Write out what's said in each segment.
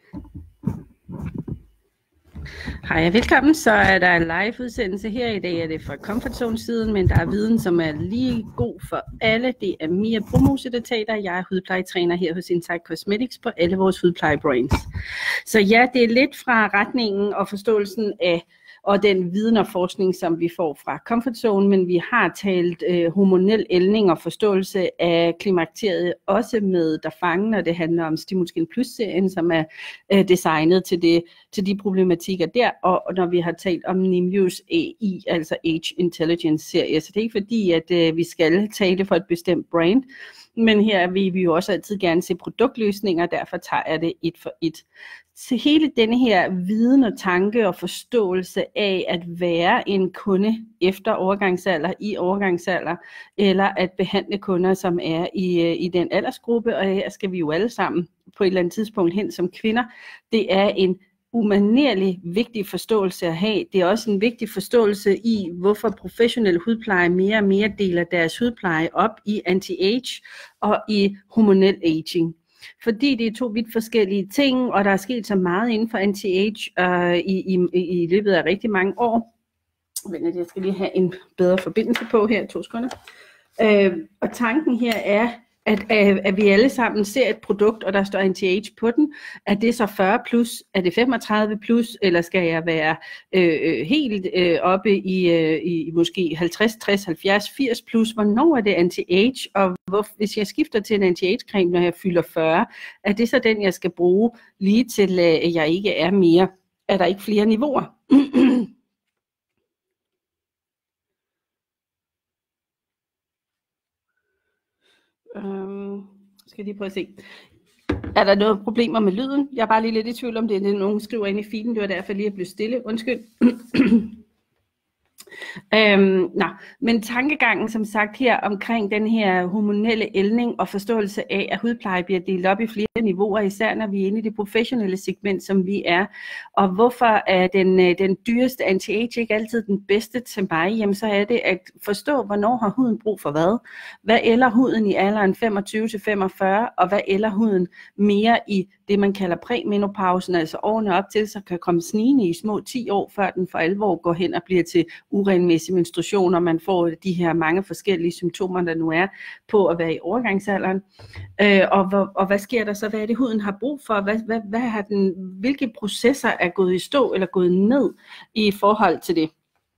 Hej og velkommen. Så er der en live udsendelse her. I dag er det fra Comfort Zone siden, men der er viden, som er lige god for alle. Det er Mia Brumose, der taler. Jeg er hudplejetræner her hos Insight Cosmetics på alle vores hudplejebrands. Så ja, det er lidt fra retningen og forståelsen af og den viden og forskning, som vi får fra Comfort Zone, men vi har talt hormonel ældning og forståelse af klimakteriet, også med Darfangen, og det handler om Stimulskin Plus-serien, som er designet til de problematikker der, og når vi har talt om Nimjus AI, altså Age Intelligence-serie, så det er ikke fordi, at vi skal tale for et bestemt brand, men her vil vi jo også altid gerne se produktløsninger, derfor tager jeg det et for et. Så hele denne her viden og tanke og forståelse af at være en kunde efter overgangsalder, i overgangsalder, eller at behandle kunder, som er i den aldersgruppe, og her skal vi jo alle sammen på et eller andet tidspunkt hen som kvinder, det er en umanerlig vigtig forståelse at have. Det er også en vigtig forståelse i, hvorfor professionel hudpleje mere og mere deler deres hudpleje op i anti-age og i hormonel aging. Fordi det er to vidt forskellige ting, og der er sket så meget inden for anti-age i løbet af rigtig mange år. Men jeg skal lige have en bedre forbindelse på her, 2 sekunder. Og tanken her er, at vi alle sammen ser et produkt, og der står anti-age på den. Er det så 40 plus? Er det 35 plus? Eller skal jeg være helt oppe i måske 50, 60, 70, 80 plus? Hvornår er det anti-age? Og hvis jeg skifter til en anti-age-creme, når jeg fylder 40, er det så den, jeg skal bruge lige til, at jeg ikke er mere? Er der ikke flere niveauer? Skal lige prøve at se. Er der noget problemer med lyden? Jeg er bare lige lidt i tvivl om det. Det er nogen skriver ind i feeden. Det var derfor lige at blive stille. Undskyld. Men tankegangen som sagt her omkring den her hormonelle ældning og forståelse af, at hudpleje bliver delt op i flere niveauer, især når vi er inde i det professionelle segment, som vi er. Og hvorfor er den dyreste anti-age ikke altid den bedste til mig? Jamen så er det at forstå, hvornår har huden brug for hvad? Hvad ælder huden i alderen 25-45, og hvad ælder huden mere i det, man kalder præmenopausen, altså årene op til, så kan komme snigende i små 10 år, før den for alvor går hen og bliver til uregelmæssig menstruation, og man får de her mange forskellige symptomer, der nu er på at være i overgangsalderen. Og hvad sker der så? Hvad er det, huden har brug for? Hvad har hvilke processer er gået i stå eller gået ned i forhold til det?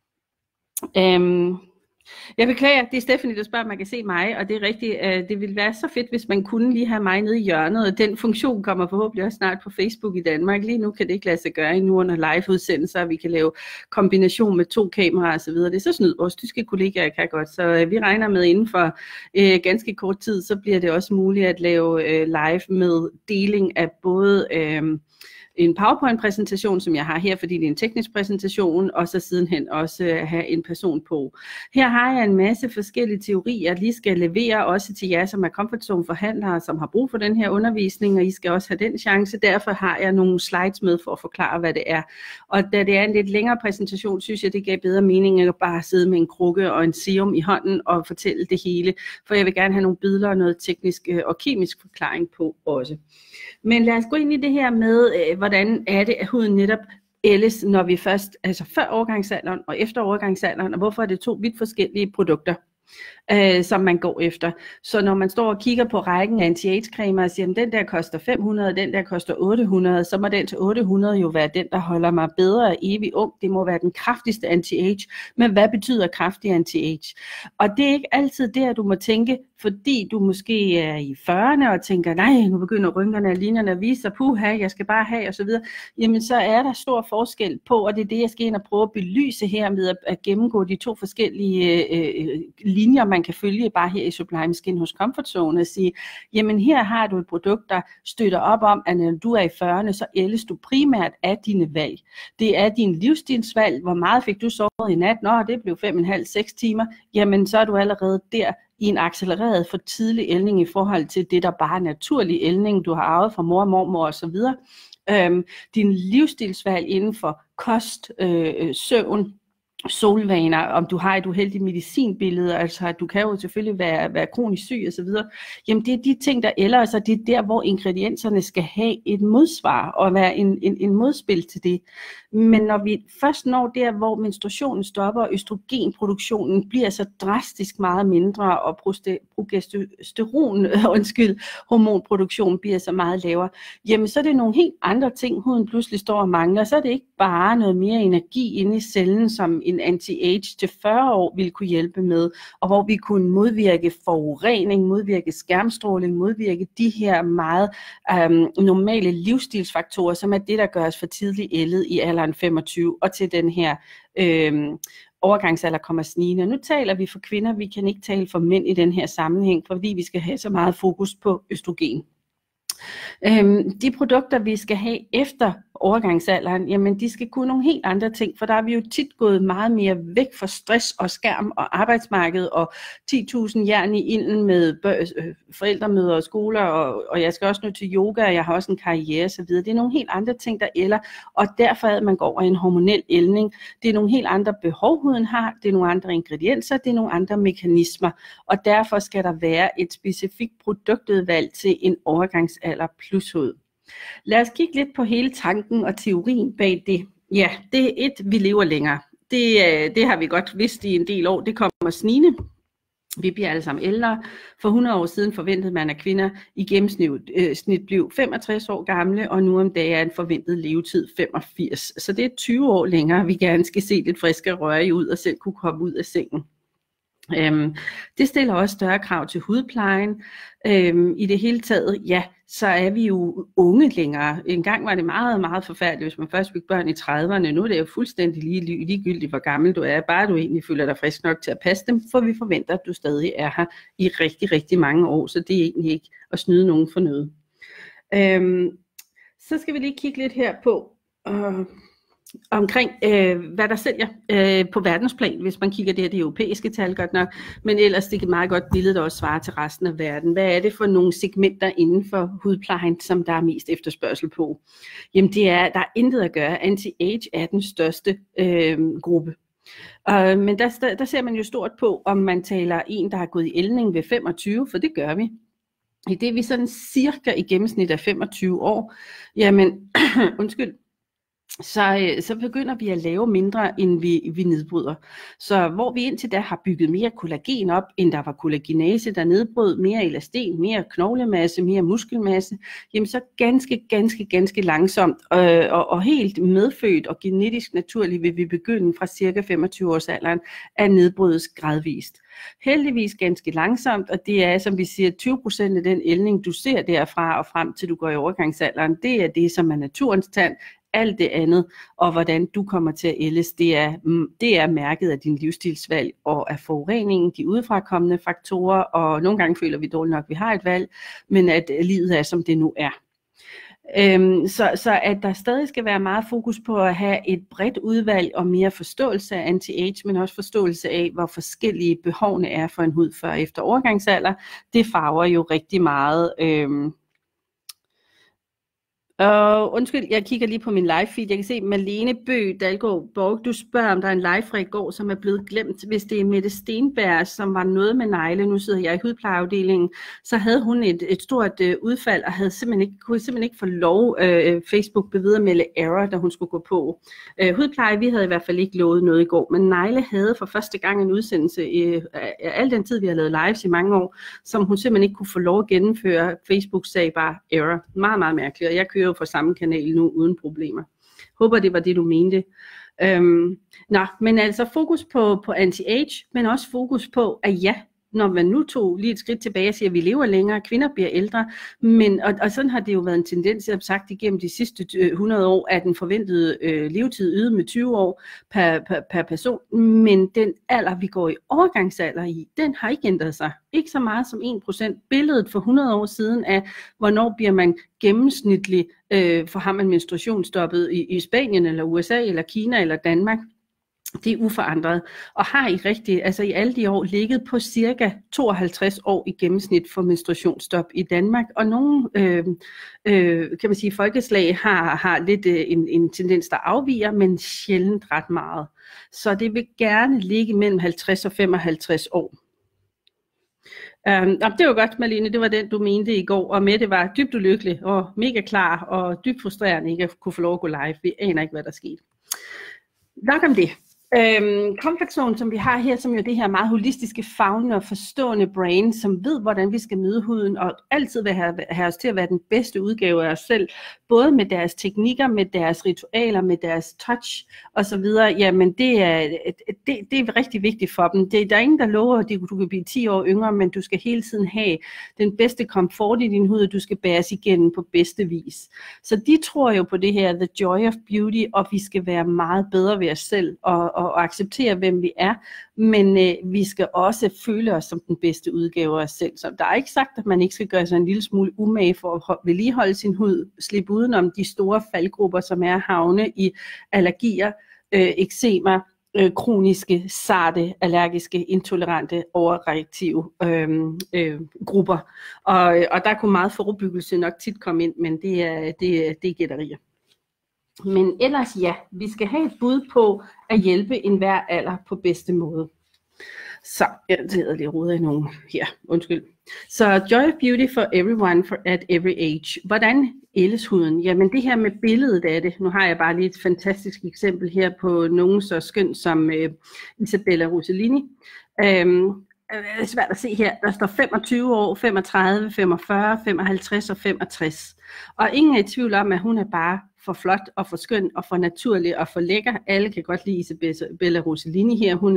Jeg beklager, det er Stephanie, der spørger, om man kan se mig, og det er rigtigt, det ville være så fedt, hvis man kunne lige have mig nede i hjørnet, og den funktion kommer forhåbentlig også snart på Facebook i Danmark. Lige nu kan det ikke lade sig gøre endnu under live-udsendelser, vi kan lave kombination med 2 kameraer osv. Det er så snyd, vores tyske kollegaer kan godt, så vi regner med inden for ganske kort tid, så bliver det også muligt at lave live med deling af både en PowerPoint-præsentation, som jeg har her, fordi det er en teknisk præsentation, og så sidenhen også have en person på. Her har jeg en masse forskellige teorier, jeg lige skal levere, også til jer, som er Comfort Zone forhandlere, som har brug for den her undervisning, og I skal også have den chance. Derfor har jeg nogle slides med for at forklare, hvad det er. Og da det er en lidt længere præsentation, synes jeg, det gav bedre mening at bare sidde med en krukke og en serum i hånden og fortælle det hele, for jeg vil gerne have nogle billeder og noget teknisk og kemisk forklaring på også. Men lad os gå ind i det her med, hvordan er det, at huden netop ældes, når vi først, altså før overgangsalderen og efter overgangsalderen, og hvorfor er det 2 vidt forskellige produkter, som man går efter. Så når man står og kigger på rækken af anti-age-cremer og siger, at den der koster 500, den der koster 800, så må den til 800 jo være den, der holder mig bedre og evig ung. Det må være den kraftigste anti-age. Men hvad betyder kraftig anti-age? Og det er ikke altid det, du må tænke, fordi du måske er i 40'erne og tænker, nej, nu begynder rynkerne og linjerne at vise sig, puha, jeg skal bare have osv. Jamen så er der stor forskel på, og det er det, jeg skal ind og prøve at belyse her med at gennemgå de 2 forskellige linjer, man kan følge bare her i Sublime Skin hos Comfort Zone og sige, jamen her har du et produkt, der støtter op om, at når du er i 40'erne, så ældes du primært af dine valg. Det er din livsstilsvalg. Hvor meget fik du sovet i nat? Nå, det blev 5,5-6 timer. Jamen så er du allerede der i en accelereret for tidlig ældning i forhold til det, der bare er naturlig ældning, du har arvet fra mor og mormor osv. Din livsstilsvalg inden for kost, søvn, solvaner, om du har et uheldigt medicinbillede, altså at du kan jo selvfølgelig være kronisk syg osv. Jamen det er de ting, der ellers, og det er der, hvor ingredienserne skal have et modsvar og være en modspil til det. Men når vi først når der, hvor menstruationen stopper, og østrogenproduktionen bliver så drastisk meget mindre, og hormonproduktionen bliver så meget lavere, jamen så er det nogle helt andre ting, huden pludselig står og mangler. Så er det ikke bare noget mere energi inde i cellen, som en anti-age til 40 år ville kunne hjælpe med, og hvor vi kunne modvirke forurening, modvirke skærmstråling, modvirke de her meget normale livsstilsfaktorer, som er det, der gør os for tidligt ældet i alderen 25, og til den her overgangsalder kommer snigende. Nu taler vi for kvinder, vi kan ikke tale for mænd i den her sammenhæng, fordi vi skal have så meget fokus på østrogen. De produkter, vi skal have efter overgangsalderen, jamen de skal kunne nogle helt andre ting, for der er vi jo tit gået meget mere væk fra stress og skærm og arbejdsmarked og 10.000 jern i ilden med forældremøder og skoler, og jeg skal også nu til yoga, og jeg har også en karriere osv. Det er nogle helt andre ting, der ælder, og derfor at man går over i en hormonel ældning. Det er nogle helt andre behov, huden har, det er nogle andre ingredienser, det er nogle andre mekanismer, og derfor skal der være et specifikt produktudvalg til en overgangsalder plus hud. Lad os kigge lidt på hele tanken og teorien bag det. Ja, det er vi lever længere. Det har vi godt vidst i en del år. Det kommer snigende. Vi bliver alle sammen ældre. For 100 år siden forventede man, at kvinder i gennemsnit blev 65 år gamle, og nu om dagen er en forventet levetid 85. Så det er 20 år længere, vi gerne skal se lidt friske røre ud og selv kunne komme ud af sengen. Det stiller også større krav til hudplejen. I det hele taget, ja, så er vi jo unge længere. Engang var det meget, meget forfærdeligt, hvis man først fik børn i 30'erne. Nu er det jo fuldstændig ligegyldigt, hvor gammel du er. Bare du egentlig føler dig frisk nok til at passe dem, for vi forventer, at du stadig er her i rigtig, rigtig mange år. Så det er egentlig ikke at snyde nogen for noget. Så skal vi lige kigge lidt her på omkring hvad der sælger på verdensplan, hvis man kigger det europæiske tal godt nok, men ellers det er et meget godt billede, der også svarer til resten af verden. Hvad er det for nogle segmenter inden for hudplejen, som der er mest efterspørgsel på? Jamen der er intet at gøre. Anti-age er den største gruppe. Men der ser man jo stort på, om man taler en, der har gået i ældning ved 25, for det gør vi. I det vi sådan cirka i gennemsnit af 25 år, jamen så begynder vi at lave mindre, end vi nedbryder. Så hvor vi indtil da har bygget mere kollagen op, end der var kollagenase, der nedbrød mere elastin, mere knoglemasse, mere muskelmasse, jamen så ganske langsomt og helt medfødt og genetisk naturligt vil vi begynde fra cirka 25 års alderen at nedbrydes gradvist. Heldigvis ganske langsomt, og det er, som vi siger, 20% af den ældning, du ser derfra og frem til du går i overgangsalderen, det er det, som er naturens tand. Alt det andet, og hvordan du kommer til at ældes, det er mærket af din livsstilsvalg og af forureningen, de udefrakommende faktorer, og nogle gange føler vi dårligt nok, at vi har et valg, men at livet er, som det nu er. Så at der stadig skal være meget fokus på at have et bredt udvalg og mere forståelse af anti-age, men også forståelse af, hvor forskellige behovene er for en hud før og efter overgangsalder, det farver jo rigtig meget. Undskyld, jeg kigger lige på min live feed. Jeg kan se Malene Bøgh Dalgaard Borg. Du spørger, om der er en live fra i går, som er blevet glemt. Hvis det er Mette Stenberg, som var noget med negle, nu sidder jeg i hudplejeafdelingen, så havde hun et stort udfald, og kunne simpelthen ikke få lov. Facebook blev ved at melde error, da hun skulle gå på. Hudpleje, vi havde i hvert fald ikke lovet noget i går, men negle havde for første gang en udsendelse af al den tid, vi har lavet lives i mange år, som hun simpelthen ikke kunne få lov at gennemføre. Facebook sagde bare error. Meget, meget mærkeligt, og jeg kører for samme kanal nu uden problemer. Håber det var det du mente. Men altså fokus på anti-age, men også fokus på at ja, når man nu tog lige et skridt tilbage og siger, at vi lever længere, kvinder bliver ældre, og sådan har det jo været en tendens, jeg har sagt igennem de sidste 100 år, at den forventede levetid øget med 20 år per person, men den alder, vi går i overgangsalder i, den har ikke ændret sig. Ikke så meget som 1%. Billedet for 100 år siden af, hvornår bliver man gennemsnitlig, for har man menstruationsstoppet i Spanien, eller USA, eller Kina, eller Danmark, Det er uforandret, og har i alle de år ligget på cirka 52 år i gennemsnit for menstruationsstop i Danmark, og nogle kan man sige, folkeslag har lidt en tendens, der afviger, men sjældent ret meget. Så det vil gerne ligge mellem 50 og 55 år. Det var godt, Malene, det var den, du mente i går, og Mette var dybt ulykkelig og mega klar og dybt frustrerende ikke at kunne få lov at gå live. Vi aner ikke, hvad der skete. Nok om det. Comfort Zone, som vi har her, som jo det her meget holistiske, favnende og forstående brain, som ved, hvordan vi skal møde huden, og altid vil have os til at være den bedste udgave af os selv, både med deres teknikker, med deres ritualer, med deres touch osv. Jamen det er rigtig vigtigt for dem. Der er ingen, der lover, at du kan blive 10 år yngre, men du skal hele tiden have den bedste komfort i din hud, og du skal bæres igennem på bedste vis. Så de tror jo på det her, the joy of beauty, og vi skal være meget bedre ved os selv, og acceptere, hvem vi er, men vi skal også føle os som den bedste udgave af os selv. Så der er ikke sagt, at man ikke skal gøre sig en lille smule umage for at vedligeholde sin hud, slippe udenom de store faldgrupper, som er havne i allergier, eksemer, kroniske, sarte, allergiske, intolerante, overreaktive grupper. Og der kunne meget forebyggelse nok tit komme ind, men det er gætterier. Men ellers ja, vi skal have et bud på at hjælpe enhver alder på bedste måde. Så jeg hedder lige rodet i nogen her, undskyld. Så Joy of Beauty for everyone at every age. Hvordan ældes huden? Jamen det her med billedet af det. Nu har jeg bare lige et fantastisk eksempel her på nogen så skøn som Isabella Rossellini. Det er svært at se her. Der står 25 år, 35, 45, 55 og 65. Og ingen er i tvivl om, at hun er bare for flot og for skøn og for naturlig og for lækker. Alle kan godt lide Isabella Rossellini her. Hun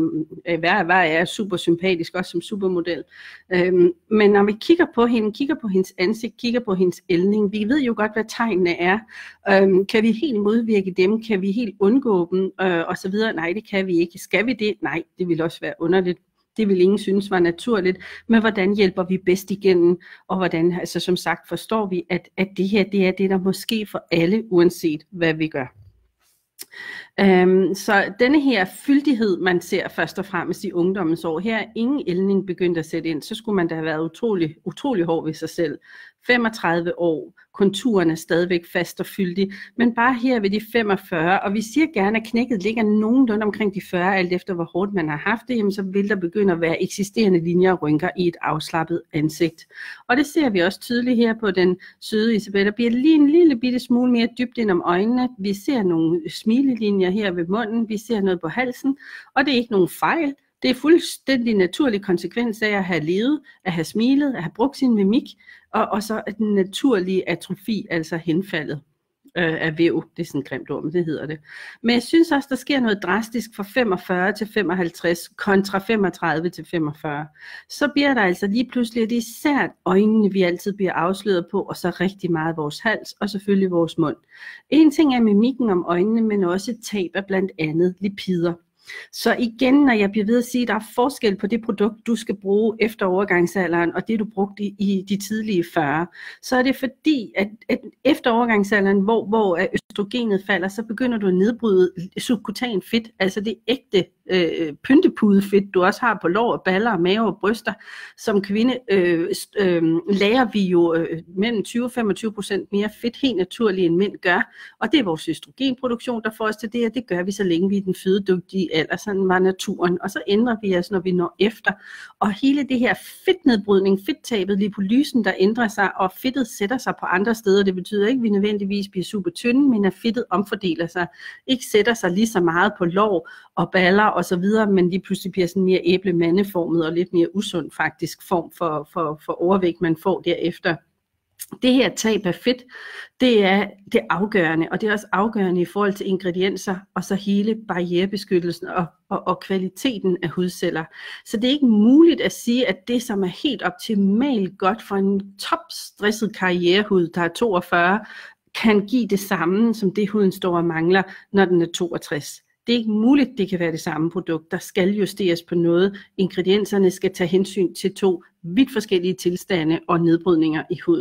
er super sympatisk, også som supermodel. Men når vi kigger på hende, kigger på hendes ansigt, kigger på hendes ældning, vi ved jo godt, hvad tegnene er. Kan vi helt modvirke dem? Kan vi helt undgå dem? Og så videre. Nej, det kan vi ikke. Skal vi det? Nej, det vil også være underligt. Det vil ingen synes var naturligt, men hvordan hjælper vi bedst igennem, og hvordan, altså som sagt, forstår vi, at det her, det er det, der måske for alle, uanset hvad vi gør. Så denne her fyldighed, man ser først og fremmest i ungdommens år, her er ingen ældning begyndt at sætte ind, så skulle man da have været utrolig hård ved sig selv. 35 år, konturen er stadigvæk fast og fyldig, men bare her ved de 45, og vi siger gerne, at knækket ligger nogenlunde omkring de 40, alt efter hvor hårdt man har haft det, jamen så vil der begynde at være eksisterende linjer og rynker i et afslappet ansigt. Og det ser vi også tydeligt her på den søde Isabella, bliver lige en lille bitte smule mere dybt ind om øjnene. Vi ser nogle smilelinjer her ved munden, vi ser noget på halsen, og det er ikke nogen fejl. Det er fuldstændig naturlig konsekvens af at have levet, at have smilet, at have brugt sin mimik, og så den naturlige atrofi, altså henfaldet af væv. Det er sådan et grimt ord, men det hedder det. Men jeg synes også, der sker noget drastisk fra 45 til 55 kontra 35 til 45. Så bliver der altså lige pludselig, det er især øjnene, vi altid bliver afsløret på, og så rigtig meget vores hals, og selvfølgelig vores mund. En ting er mimikken om øjnene, men også tab af blandt andet lipider. Så igen, når jeg bliver ved at sige, at der er forskel på det produkt, du skal bruge efter overgangsalderen, og det du brugte i de tidlige 40, så er det fordi, at efter overgangsalderen, hvor østrogenet falder, så begynder du at nedbryde subkutan fedt, altså det ægte pyntepudefedt, du også har på lår, baller, mave og bryster. Som kvinde lærer vi jo mellem 20-25% mere fedt helt naturligt, end mænd gør, og det er vores østrogenproduktion, der får os til det, og det gør vi, så længe vi er den fødedygtige alder, sådan var naturen, og så ændrer vi os, når vi når efter, og hele det her fedtnedbrydning, fedttabet, lipolysen, der ændrer sig, og fedtet sætter sig på andre steder, det betyder ikke, at vi nødvendigvis bliver super tynde, men at fedtet omfordeler sig, ikke sætter sig lige så meget på lår og baller og så videre, men lige pludselig bliver sådan mere æblemandeformet og lidt mere usund faktisk form for overvægt, man får derefter. Det her tab af fedt, det er det afgørende, og det er også afgørende i forhold til ingredienser, og så hele barrierebeskyttelsen og kvaliteten af hudceller. Så det er ikke muligt at sige, at det, som er helt optimalt godt for en topstresset karrierehud, der er 42, kan give det samme, som det huden står og mangler, når den er 62. Det er ikke muligt, det kan være det samme produkt. Der skal justeres på noget. Ingredienserne skal tage hensyn til 2 vidt forskellige tilstande og nedbrydninger i huden.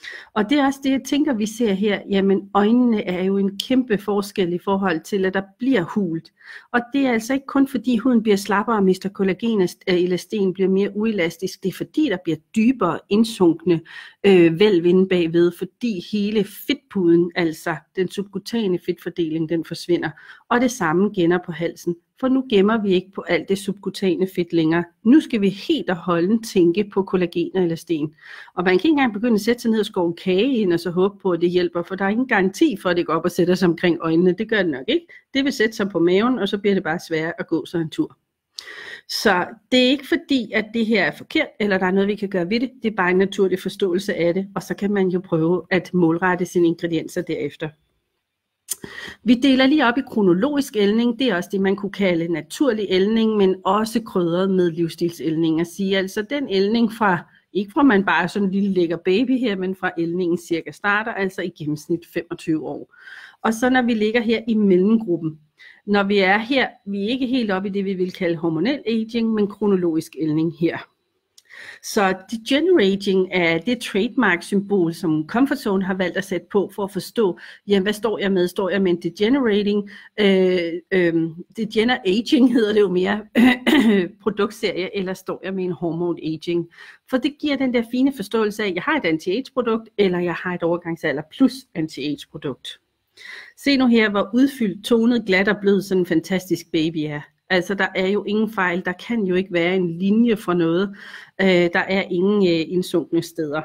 Og det er også det, jeg tænker, vi ser her. Jamen, øjnene er jo en kæmpe forskel i forhold til, at der bliver hult. Og det er altså ikke kun fordi huden bliver slappere og mister kollagen, elastin bliver mere uelastisk. Det er fordi, der bliver dybere indsunkne vælv inde bagved, fordi hele fedtpuden, altså den subkutane fedtfordeling, den forsvinder. Og det samme gælder på halsen. For nu gemmer vi ikke på alt det subkutane fedt længere. Nu skal vi helt og holdent tænke på kollagen og elastin. Og man kan ikke engang begynde at sætte sig ned og skåre en kage ind og så håbe på, at det hjælper, for der er ingen garanti for, at det går op og sætter sig omkring øjnene. Det gør det nok ikke. Det vil sætte sig på maven, og så bliver det bare sværere at gå sig en tur. Så det er ikke fordi, at det her er forkert, eller der er noget, vi kan gøre ved det. Det er bare en naturlig forståelse af det, og så kan man jo prøve at målrette sine ingredienser derefter. Vi deler lige op i kronologisk ældning. Det er også det, man kunne kalde naturlig ældning, men også krydret med livsstilsældning. At sige, altså den ældning fra, ikke fra man bare er sådan en lille lækker baby her, men fra ældningen cirka starter, altså i gennemsnit 25 år. Og så når vi ligger her i mellemgruppen, når vi er her, vi er ikke helt oppe i det, vi vil kalde hormonel aging, men kronologisk ældning her. Så degenerating er det trademark-symbol, som Comfort Zone har valgt at sætte på for at forstå, jamen hvad står jeg med? Står jeg med en degenerating? Degenerating hedder det jo mere produktserie, eller står jeg med en hormone aging? For det giver den der fine forståelse af, at jeg har et anti-age-produkt, eller jeg har et overgangsalder plus anti-age-produkt. Se nu her, hvor udfyldt, tonet, glat og blød sådan en fantastisk baby er. Altså der er jo ingen fejl, der kan jo ikke være en linje for noget. Der er ingen indsunkne steder.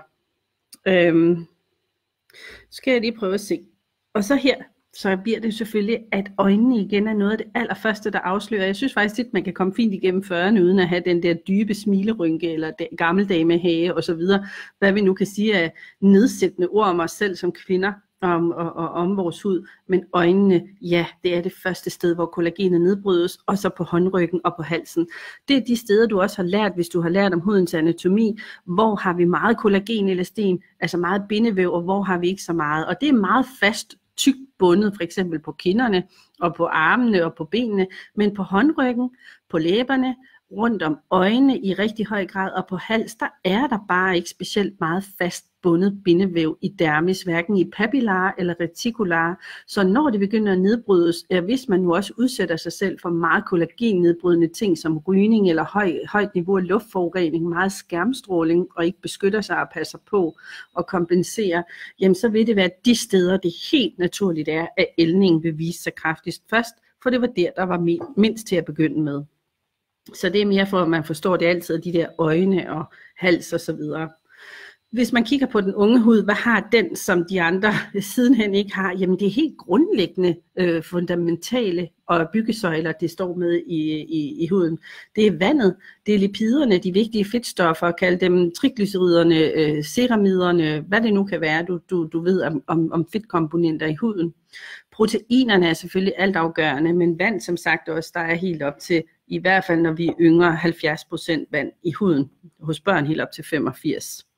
Skal jeg lige prøve at se. Og så her, så bliver det selvfølgelig, at øjnene igen er noget af det allerførste, der afslører. Jeg synes faktisk at man kan komme fint igennem 40'erne, uden at have den der dybe smilerynke, eller gammeldamehage osv. Hvad vi nu kan sige af nedsættende ord om os selv som kvinder. Om vores hud, men øjnene, ja, det er det første sted, hvor kollagenet nedbrydes, og så på håndryggen og på halsen. Det er de steder, du også har lært, hvis du har lært om hudens anatomi, hvor har vi meget kollagen, elastin, altså meget bindevæv, og hvor har vi ikke så meget. Og det er meget fast, tykt bundet, for eksempel på kinderne, og på armene og på benene, men på håndryggen, på læberne, rundt om øjnene i rigtig høj grad, og på hals, der er der bare ikke specielt meget fast bundet bindevæv i dermis, hverken i papillar eller retikular. Så når det begynder at nedbrydes, hvis man nu også udsætter sig selv for meget kollagennedbrydende ting som rygning eller højt niveau af luftforurening, meget skærmstråling og ikke beskytter sig og passer på og kompenserer, jamen så vil det være de steder, det helt naturligt er, at ældningen vil vise sig kraftigst først, for det var der var mindst til at begynde med. Så det er mere for, at man forstår det altid, de der øjne og hals og så videre. Hvis man kigger på den unge hud, hvad har den, som de andre sidenhen ikke har? Jamen det er helt grundlæggende fundamentale og byggesøjler, det står med i huden. Det er vandet, det er lipiderne, de vigtige fedtstoffer, kald dem triglyceriderne, ceramiderne, hvad det nu kan være, du ved om fedtkomponenter i huden. Proteinerne er selvfølgelig altafgørende, men vand som sagt også, der er helt op til, i hvert fald når vi er yngre, 70% vand i huden, hos børn helt op til 85%.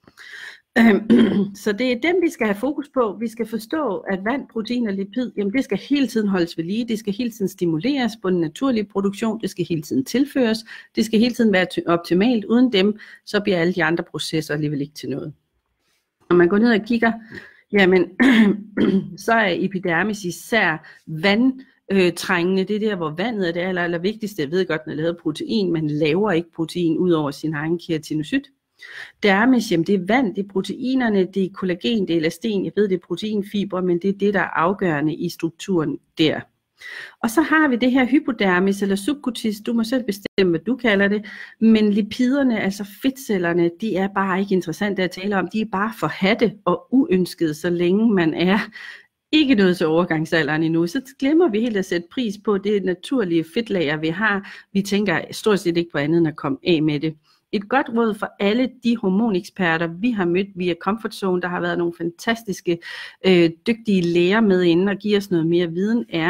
Så det er dem, vi skal have fokus på. Vi skal forstå, at vand, protein og lipid, jamen det skal hele tiden holdes ved lige. Det skal hele tiden stimuleres på den naturlige produktion. Det skal hele tiden tilføres. Det skal hele tiden være optimalt. Uden dem, så bliver alle de andre processer alligevel ikke til noget. Når man går ned og kigger, jamen så er epidermis især vandtrængende. Det er der, hvor vandet er det aller vigtigste. Jeg ved godt, når det hedder protein, man laver ikke protein ud over sin egen keratinocyt. Dermis, jamen det er vand, det er proteinerne, det er kollagen, det er elastin, jeg ved det er proteinfiber, men det er det, der er afgørende i strukturen der. Og så har vi det her hypodermis eller subcutis, du må selv bestemme, hvad du kalder det, men lipiderne, altså fedtcellerne, de er bare ikke interessante at tale om, de er bare forhadte og uønskede, så længe man er ikke noget til overgangsalderen endnu, så glemmer vi helt at sætte pris på det naturlige fedtlager, vi har. Vi tænker stort set ikke på andet end at komme af med det. Et godt råd for alle de hormoneksperter, vi har mødt via Comfort Zone, der har været nogle fantastiske, dygtige læger med inde og give os noget mere viden, er,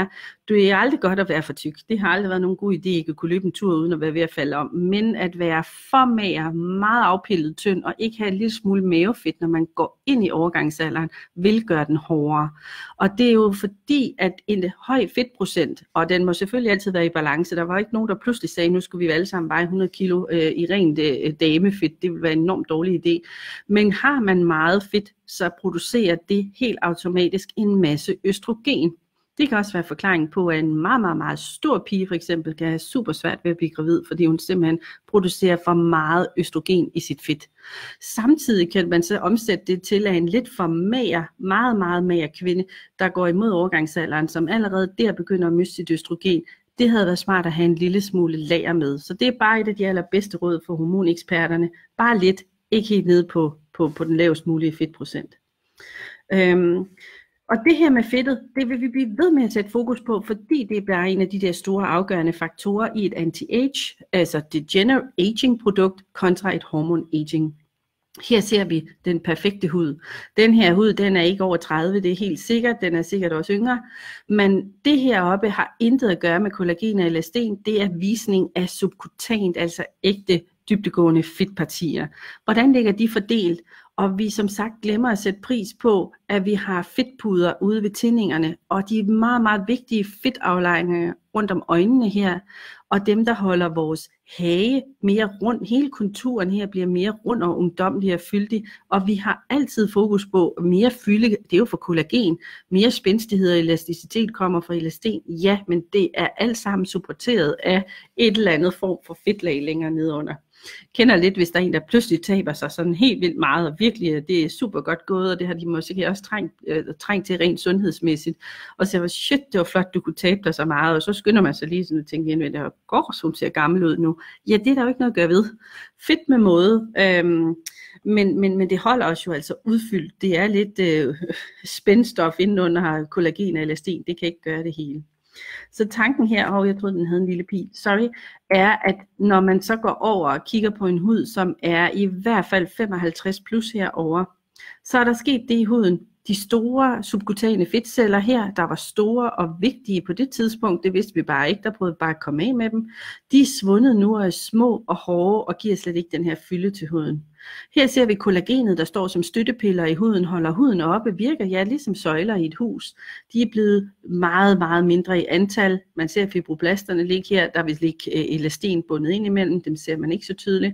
Det er aldrig godt at være for tyk. Det har aldrig været nogen god idé, ikke at kunne løbe en tur uden at være ved at falde om. Men at være for mager, meget afpillet tynd og ikke have en lille smule mavefedt, når man går ind i overgangsalderen, vil gøre den hårdere. Og det er jo fordi, at en høj fedtprocent, og den må selvfølgelig altid være i balance. Der var ikke nogen, der pludselig sagde, nu skulle vi alle sammen veje 100 kilo i rent damefedt. Det vil være en enormt dårlig idé. Men har man meget fedt, så producerer det helt automatisk en masse østrogen. Det kan også være forklaring på, at en meget, meget, meget stor pige for eksempel kan have super svært ved at blive gravid, fordi hun simpelthen producerer for meget østrogen i sit fedt. Samtidig kan man så omsætte det til, at en lidt for mager, meget, meget mager kvinde, der går imod overgangsalderen, som allerede der begynder at miste sit østrogen, det havde været smart at have en lille smule lager med. Så det er bare et af de allerbedste råd for hormoneksperterne. Bare lidt, ikke helt nede på den lavest mulige fedtprocent. Og det her med fedtet, det vil vi blive ved med at sætte fokus på, fordi det er bare en af de der store afgørende faktorer i et anti-age, altså degeneraging produkt kontra et hormone-aging. Her ser vi den perfekte hud. Den her hud, den er ikke over 30, det er helt sikkert, den er sikkert også yngre, men det her oppe har intet at gøre med kollagen og elastin, det er visning af subkutant, altså ægte dybdegående fedtpartier. Hvordan ligger de fordelt? Og vi som sagt glemmer at sætte pris på, at vi har fedtpuder ude ved tindingerne, og de meget, meget vigtige fedtaflejringer rundt om øjnene her, og dem, der holder vores hage mere rund, hele konturen her bliver mere rund og ungdomlig og fyldig, og vi har altid fokus på mere fylde, det er jo for kollagen, mere spændstighed og elasticitet kommer fra elastin, ja, men det er alt sammen supporteret af et eller andet form for fedtlag længere nedunder. Kender lidt, hvis der er en, der pludselig taber sig sådan helt vildt meget, og virkelig, det er super godt gået, og det har de måske også trængt til rent sundhedsmæssigt. Og så var shit, det var flot, du kunne tabe dig så meget, og så skynder man sig lige sådan at tænke ind, at det går, hun ser gammel ud nu. Ja, det er der jo ikke noget at gøre ved. Fedt med måde, men det holder os jo altså udfyldt. Det er lidt spændstof indenunder kollagen og elastin, det kan ikke gøre det hele. Så tanken her, jeg troede den havde en lille pil, er at når man så går over og kigger på en hud, som er i hvert fald 55 plus herover, så er der sket det i huden. De store subkutane fedtceller her, der var store og vigtige på det tidspunkt, det vidste vi bare ikke, der prøvede bare at komme af med dem, de er svundet nu og er små og hårde og giver slet ikke den her fylde til huden. Her ser vi kollagenet, der står som støttepiller i huden, holder huden oppe, virker ligesom søjler i et hus. De er blevet meget, meget mindre i antal. Man ser fibroblasterne ligge her, der vil ligge elastin bundet ind imellem, dem ser man ikke så tydeligt.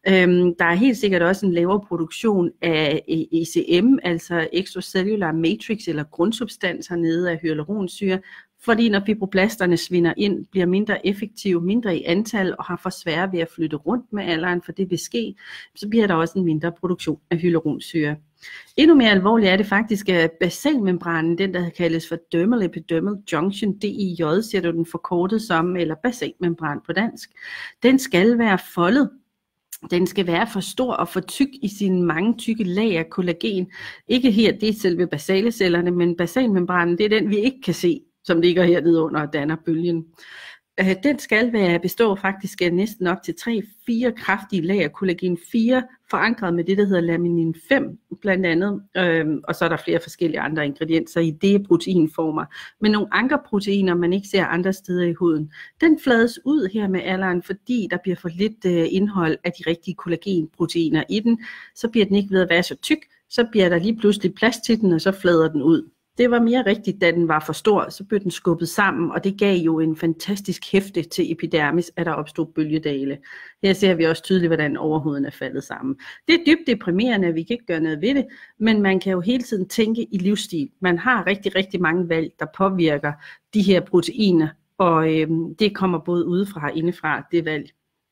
Der er helt sikkert også en lavere produktion af ECM, altså extracellular matrix eller grundsubstans hernede af hyaluronsyre, fordi når fibroblasterne svinder ind, bliver mindre effektive, mindre i antal og har for svært ved at flytte rundt med alderen, for det vil ske, så bliver der også en mindre produktion af hyaluronsyre. Endnu mere alvorligt er det faktisk, at basalmembranen, den der kaldes for dermal epidermal junction, DIJ, ser du den forkortet som, eller basalmembran på dansk, den skal være foldet. Den skal være for stor og for tyk i sine mange tykke lag af kollagen. Ikke her, det er selve basalecellerne, men basalmembranen, det er den, vi ikke kan se, som ligger hernede under og danner bølgen. Den skal bestå faktisk af næsten op til 3-4 kraftige lag af kollagen 4, forankret med det, der hedder laminin 5 blandt andet, og så er der flere forskellige andre ingredienser i det proteinformer. Men nogle ankerproteiner, man ikke ser andre steder i huden, den flades ud her med alderen, fordi der bliver for lidt indhold af de rigtige kollagenproteiner i den, så bliver den ikke ved at være så tyk, så bliver der lige pludselig plads til den, og så flader den ud. Det var mere rigtigt, da den var for stor, så blev den skubbet sammen, og det gav jo en fantastisk hæfte til epidermis, at der opstod bølgedale. Her ser vi også tydeligt, hvordan overhuden er faldet sammen. Det er dybt deprimerende, vi kan ikke gøre noget ved det, men man kan jo hele tiden tænke i livsstil. Man har rigtig, rigtig mange valg, der påvirker de her proteiner, og det kommer både udefra og indefra, det valg.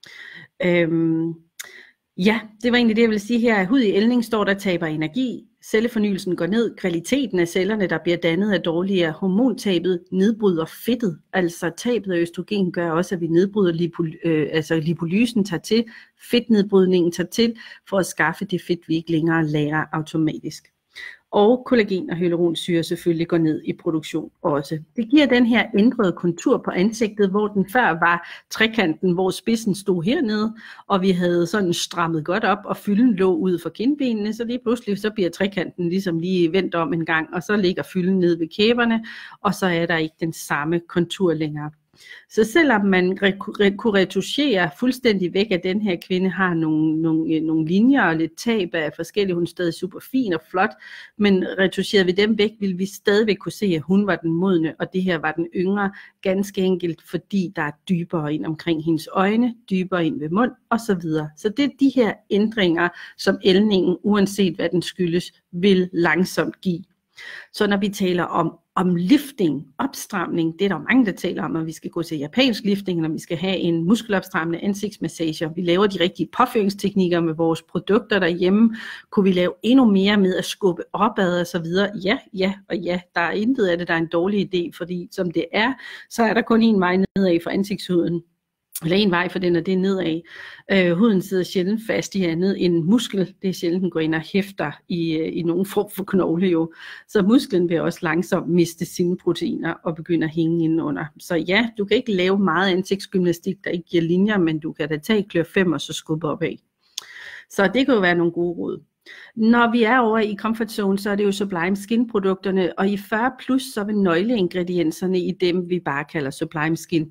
Ja, det var egentlig det, jeg ville sige her. Hud i ældning står der taber energi, cellefornyelsen går ned, kvaliteten af cellerne, der bliver dannet af dårligere, hormontabet nedbryder fedtet, altså tabet af østrogen gør også, at vi nedbryder lipolysen tager til, fedtnedbrydningen tager til, for at skaffe det fedt, vi ikke længere lagrer automatisk. og kollagen og hyaluronsyre selvfølgelig går ned i produktion også. Det giver den her ændrede kontur på ansigtet, hvor den før var trekanten, hvor spidsen stod hernede, og vi havde sådan strammet godt op, og fylden lå ud for kindbenene, så lige pludselig så bliver trekanten ligesom lige vendt om en gang, og så ligger fylden ned ved kæberne, og så er der ikke den samme kontur længere. Så selvom man kunne retuschere fuldstændig væk, at den her kvinde har nogle linjer og lidt tab af forskellige, hun er stadig super fin og flot, men retuscherede vi dem væk, ville vi stadigvæk kunne se, at hun var den modne, og det her var den yngre, ganske enkelt, fordi der er dybere ind omkring hendes øjne, dybere ind ved mund osv. Så det er de her ændringer, som ældningen, uanset hvad den skyldes, vil langsomt give. Så når vi taler om lifting, opstramning, det er der mange, der taler om, at vi skal gå til japansk lifting, når vi skal have en muskelopstrammende ansigtsmassage. Vi laver de rigtige påføringsteknikker med vores produkter derhjemme. Kunne vi lave endnu mere med at skubbe opad og så videre? Ja, der er intet af det, der er en dårlig idé, fordi som det er, så er der kun en vej nedad for ansigtshuden. Eller en vej for den, og det er nedad. Huden sidder sjældent fast i andet end muskel. Det er sjældent, den går ind og hæfter i nogen form for knogle jo. Så musklen vil også langsomt miste sine proteiner og begynde at hænge indenunder. Så ja, du kan ikke lave meget ansigtsgymnastik, der ikke giver linjer, men du kan da tage klør 5 og så skubbe opad. Så det kan jo være nogle gode råd. Når vi er over i comfort zone, så er det jo Sublime Skin produkterne, og i 40 plus, så vil nøgleingredienserne i dem, vi bare kalder Sublime Skin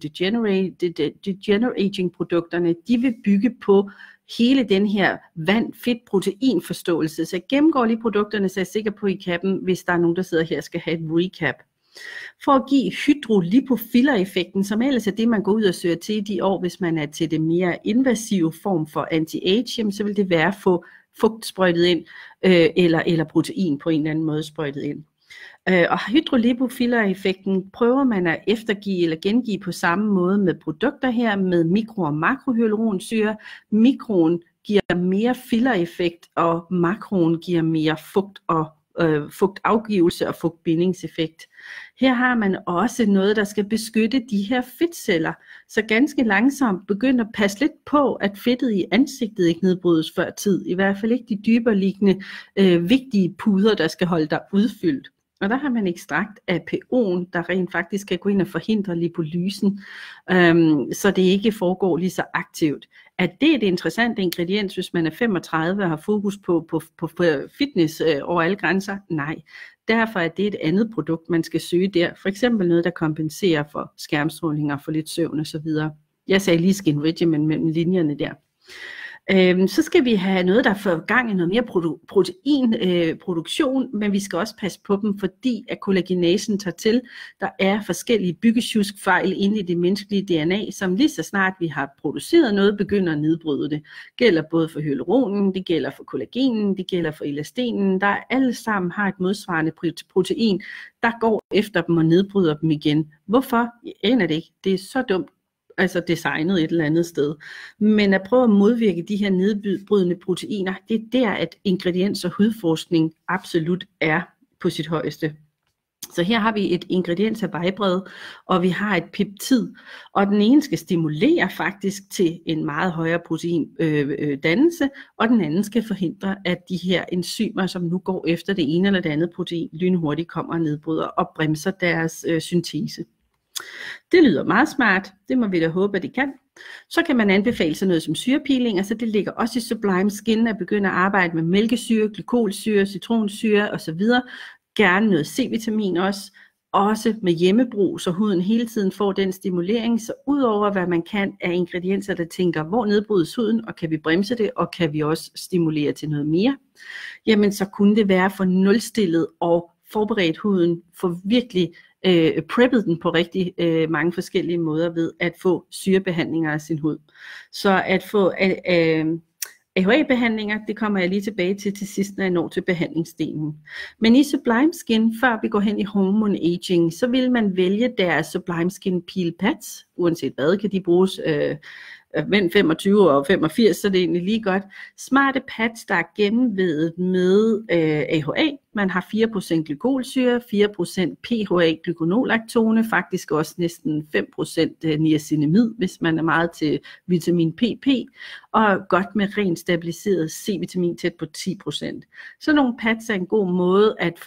Degenerating produkterne, de vil bygge på hele den her vand-fedt-protein forståelse. Så jeg gennemgår lige produkterne, så jeg er sikker på, at I kan dem, hvis der er nogen, der sidder her og skal have et recap. For at give hydrolipofiller-effekten, som ellers er det, man går ud og søger til i de år, hvis man er til det mere invasive form for anti-age, så vil det være at få fugt sprøjtet ind, eller protein på en eller anden måde sprøjtet ind. Og hydrolipofiller-effekten prøver man at eftergive eller gengive på samme måde med produkter her, med mikro- og makrohyaluronsyre. Mikroen giver mere filler-effekt, og makroen giver mere fugt og fugtafgivelse og fugtbindingseffekt. Her har man også noget, der skal beskytte de her fedtceller, så ganske langsomt begynder at passe lidt på, at fedtet i ansigtet ikke nedbrydes før tid. I hvert fald ikke de dybere liggende vigtige puder, der skal holde dig udfyldt. Og der har man ekstrakt af PO'en, der rent faktisk kan gå ind og forhindre lipolysen, så det ikke foregår lige så aktivt. Er det et interessant ingrediens, hvis man er 35 og har fokus på fitness over alle grænser? Nej. Derfor er det et andet produkt, man skal søge der. For eksempel noget, der kompenserer for skærmstråling og for lidt søvn osv. Jeg sagde lige skin regimen mellem linjerne der. Så skal vi have noget, der får gang i noget mere proteinproduktion, men vi skal også passe på dem, fordi at kollagenasen tager til. Der er forskellige byggesjuskfejl inde i det menneskelige DNA, som lige så snart vi har produceret noget, begynder at nedbryde det. Det gælder både for hyaluronen, det gælder for kollagenen, det gælder for elastinen. Der alle sammen har et modsvarende protein, der går efter dem og nedbryder dem igen. Hvorfor? Jeg aner det ikke. Det er så dumt. Altså designet et eller andet sted. Men at prøve at modvirke de her nedbrydende proteiner, det er der, at ingrediens- og hudforskning absolut er på sit højeste. Så her har vi et ingrediens af vejbred, og vi har et peptid, og den ene skal stimulere faktisk til en meget højere proteindannelse, og den anden skal forhindre, at de her enzymer, som nu går efter det ene eller det andet protein, lynhurtigt kommer og nedbryder og bremser deres syntese. Det lyder meget smart, det må vi da håbe, at det kan. Så kan man anbefale sig noget som syrepeeling, så det ligger også i Sublime Skin at begynde at arbejde med mælkesyre, glykolsyre, citronsyre osv. Gerne noget C-vitamin også med hjemmebrug, så huden hele tiden får den stimulering. Så udover hvad man kan af ingredienser, der tænker, hvor nedbrydes huden, og kan vi bremse det, og kan vi også stimulere til noget mere, jamen så kunne det være for nulstillet og forberedt huden for virkelig preppet den på rigtig mange forskellige måder ved at få syrebehandlinger af sin hud. Så at få AHA-behandlinger, det kommer jeg lige tilbage til sidst, når jeg når til behandlingsdelen. Men i Sublime Skin, før vi går hen i hormone aging, så vil man vælge deres Sublime Skin Peel Pads. Uanset hvad, kan de bruges mænd 25 og 85, så det er egentlig lige godt. Smarte pads, der er gennemvædet med AHA. Man har 4% glykolsyre, 4% PHA glyconolaktone, faktisk også næsten 5% niacinamid, hvis man er meget til vitamin PP, og godt med rent stabiliseret C-vitamin tæt på 10%. Så nogle pads er en god måde at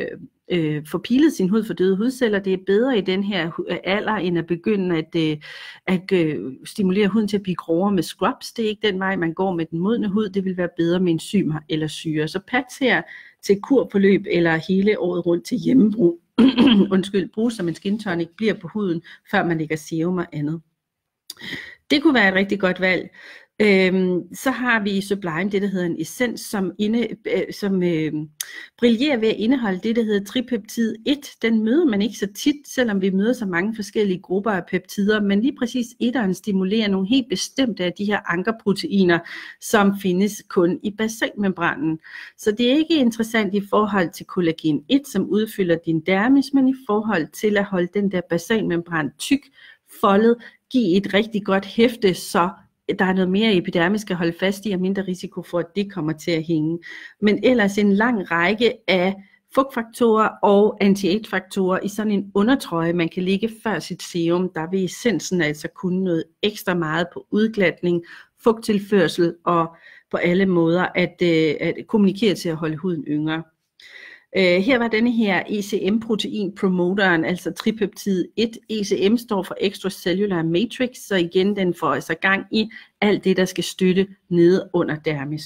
få pilet sin hud for døde hudceller. Det er bedre i den her alder, end at begynde at stimulere huden til at blive grovere med scrubs. Det er ikke den vej, man går med den modne hud. Det vil være bedre med enzymer eller syre. Så pads her til kurforløb eller hele året rundt til hjemmebrug. Brug som en skin tonic bliver på huden, før man lægger serum og andet. Det kunne være et rigtig godt valg. Så har vi i Sublime det, der hedder en essens, som brillerer ved at indeholde det, der hedder tripeptid 1. Den møder man ikke så tit, selvom vi møder så mange forskellige grupper af peptider, men lige præcis etteren stimulerer nogle helt bestemte af de her ankerproteiner, som findes kun i basalmembranen. Så det er ikke interessant i forhold til kollagen 1, som udfylder din dermis, men i forhold til at holde den der basalmembran tyk, foldet, give et rigtig godt hæfte, så der er noget mere epidermis at holde fast i, og mindre risiko for, at det kommer til at hænge. Men ellers en lang række af fugtfaktorer og anti-age-faktorer i sådan en undertrøje, man kan lægge før sit serum. Der vil essensen altså kunne noget ekstra meget på udglatning, fugttilførsel og på alle måder at kommunikere til at holde huden yngre. Her var denne her ECM-protein-promoteren, altså tripeptid 1. ECM står for Extracellular Matrix, så igen den får altså gang i alt det, der skal støtte nede under dermis.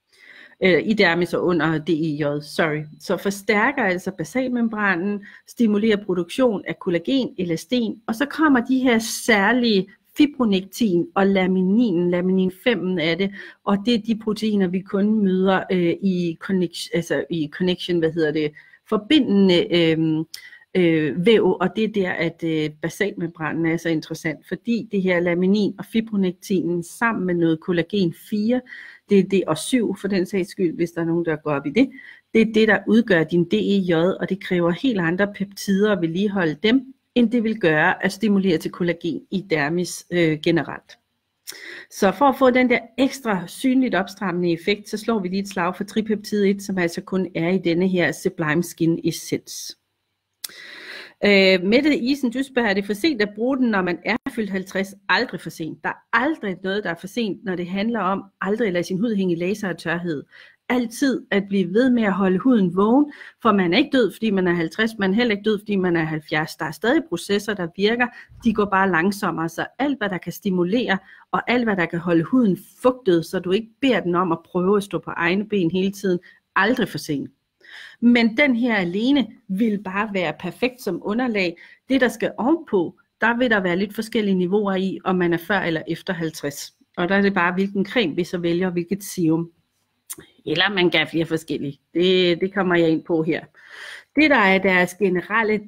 I dermis og under DIJ, Så forstærker altså basalmembranen, stimulerer produktion af kollagen, elastin, og så kommer de her særlige fibronektin og laminin 5 af det, og det er de proteiner, vi kun møder i connection, forbindende væv, og det er der, at basalmembranen er så interessant, fordi det her laminin og fibronektinen sammen med noget kollagen 4, det er det, og 7 for den sags skyld, hvis der er nogen, der går op i det, det er det, der udgør din DEJ, og det kræver helt andre peptider at vedligeholde dem, end det vil gøre at stimulere til kollagen i dermis generelt. Så for at få den der ekstra synligt opstrammende effekt, så slår vi lige et slag for tripeptid 1, som altså kun er i denne her Sublime Skin Essence. Mette Isen Dysberg, er det for sent at bruge den, når man er fyldt 50? Aldrig for sent. Der er aldrig noget, der er for sent, når det handler om aldrig at lade sin hud hænge i laser og tørhed. Altid at blive ved med at holde huden vågen, for man er ikke død, fordi man er 50, man er heller ikke død, fordi man er 70. Der er stadig processer, der virker, de går bare langsommere, så alt hvad der kan stimulere, og alt hvad der kan holde huden fugtet, så du ikke beder den om at prøve at stå på egne ben hele tiden, aldrig for sent. Men den her alene vil bare være perfekt som underlag. Det der skal ovenpå, der vil der være lidt forskellige niveauer i, om man er før eller efter 50. Og der er det bare, hvilken creme vi så vælger, hvilket serum. Eller man kan flere forskellige. Det kommer jeg ind på her. Det der er deres generelle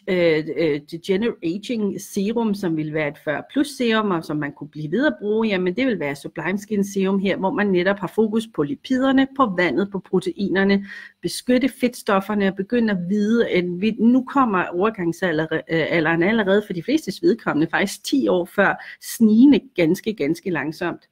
degenerating serum, som vil være et 40 plus serum, og som man kunne blive ved at bruge, jamen det vil være Sublime Skin Serum her, hvor man netop har fokus på lipiderne, på vandet, på proteinerne, beskytte fedtstofferne og begynde at vide, at nu kommer overgangsalderen allerede for de flestes vedkommende, faktisk 10 år før, snigende ganske langsomt.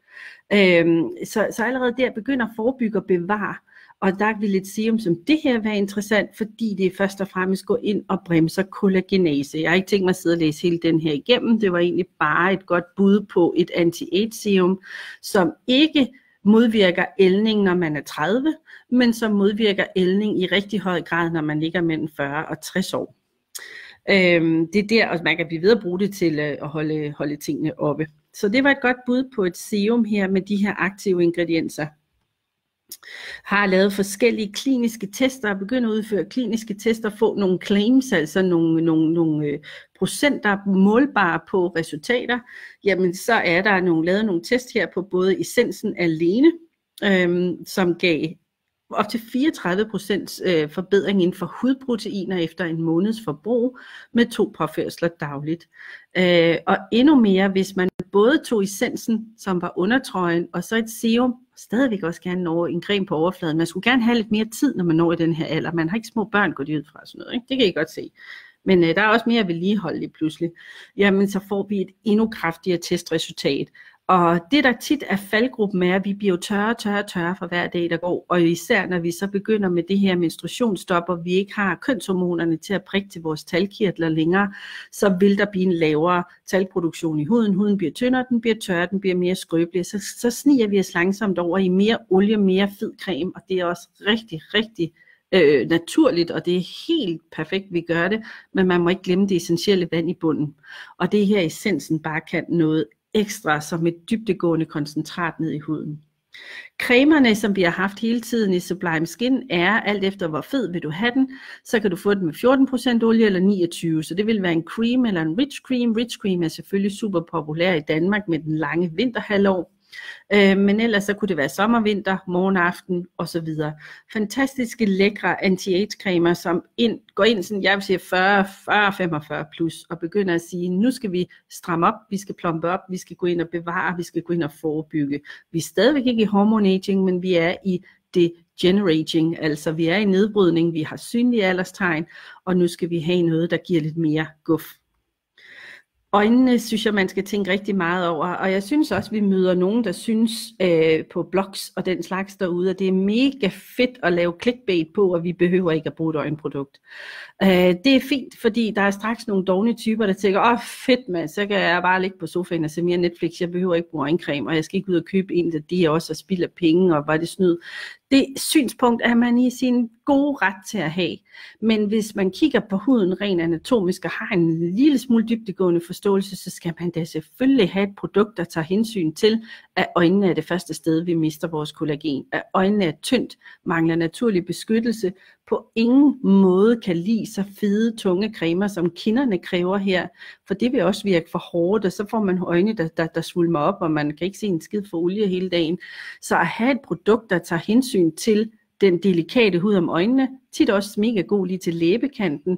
Så allerede der begynder at forebygge og bevare. Og der vil et serum som det her være interessant, fordi det først og fremmest går ind og bremser kollagenase. Jeg har ikke tænkt mig at sidde og læse hele den her igennem. Det var egentlig bare et godt bud på et anti-age serum, som ikke modvirker ældning, når man er 30, men som modvirker ældning i rigtig høj grad, når man ligger mellem 40 og 60 år. Det er der, og man kan blive ved at bruge det til at holde tingene oppe. Så det var et godt bud på et serum her med de her aktive ingredienser. Har lavet forskellige kliniske tester og begyndt at udføre kliniske tester, få nogle claims, altså nogle procenter målbare på resultater, jamen så er der lavet nogle test her på både essensen alene, som gav op til 34% forbedring inden for hudproteiner efter en måneds forbrug med 2 påførsler dagligt. Og endnu mere, hvis man både tog essensen, som var undertrøjen, og så et serum, stadigvæk også gerne nå en creme på overfladen. Man skulle gerne have lidt mere tid, når man når i den her alder. Man har ikke små børn gået ud fra sådan noget, ikke? Det kan I godt se. Men der er også mere vedligehold lige pludselig. Jamen, så får vi et endnu kraftigere testresultat. Og det der tit er faldgruppen er, at vi bliver jo tørre for hver dag der går, og især når vi så begynder med det her menstruationsstop, og vi ikke har kønshormonerne til at prikke til vores talkirtler længere, så vil der blive en lavere talproduktion i huden. Huden bliver tyndere, den bliver tørre, den bliver mere skrøbelig, så sniger vi os langsomt over i mere olie, mere fed creme, og det er også rigtig naturligt, og det er helt perfekt, vi gør det, men man må ikke glemme det essentielle vand i bunden. Og det her essensen bare kan noget ekstra som et dybdegående koncentrat ned i huden. Cremerne, som vi har haft hele tiden i Sublime Skin, er alt efter hvor fed vil du have den, så kan du få den med 14% olie eller 29%, så det vil være en cream eller en rich cream. Rich cream er selvfølgelig super populær i Danmark med den lange vinterhalvår. Men ellers så kunne det være sommervinter, morgenaften og så videre. Fantastiske lækre anti-age cremer, som går ind sådan, jeg vil sige 40-45 plus, og begynder at sige, nu skal vi stramme op, vi skal plumpe op, vi skal gå ind og bevare, vi skal gå ind og forebygge. Vi er stadigvæk ikke i hormone aging, men vi er i degenerating, altså vi er i nedbrydning, vi har synlige alderstegn, og nu skal vi have noget, der giver lidt mere guf. Øjnene synes jeg, man skal tænke rigtig meget over, og jeg synes også, vi møder nogen, der synes på blogs og den slags derude, at det er mega fedt at lave clickbait på, og vi behøver ikke at bruge et øjenprodukt. Det er fint, fordi der er straks nogle dårlige typer, der tænker, fedt mand, så kan jeg bare ligge på sofaen og se mere Netflix, jeg behøver ikke bruge øjencreme, og jeg skal ikke ud og købe en, der de også og spilder penge, og var det snyd. Det synspunkt er man i sin gode ret til at have, men hvis man kigger på huden rent anatomisk og har en lille smule dybdegående forståelse, så skal man da selvfølgelig have et produkt, der tager hensyn til, at øjnene er det første sted, vi mister vores kollagen, at øjnene er tyndt, mangler naturlig beskyttelse, på ingen måde kan lide så fede, tunge cremer, som kinderne kræver her, for det vil også virke for hårdt, og så får man øjne, der svulmer op, og man kan ikke se en skid for olie hele dagen. Så at have et produkt, der tager hensyn til den delikate hud om øjnene, tit også mega god lige til læbekanten,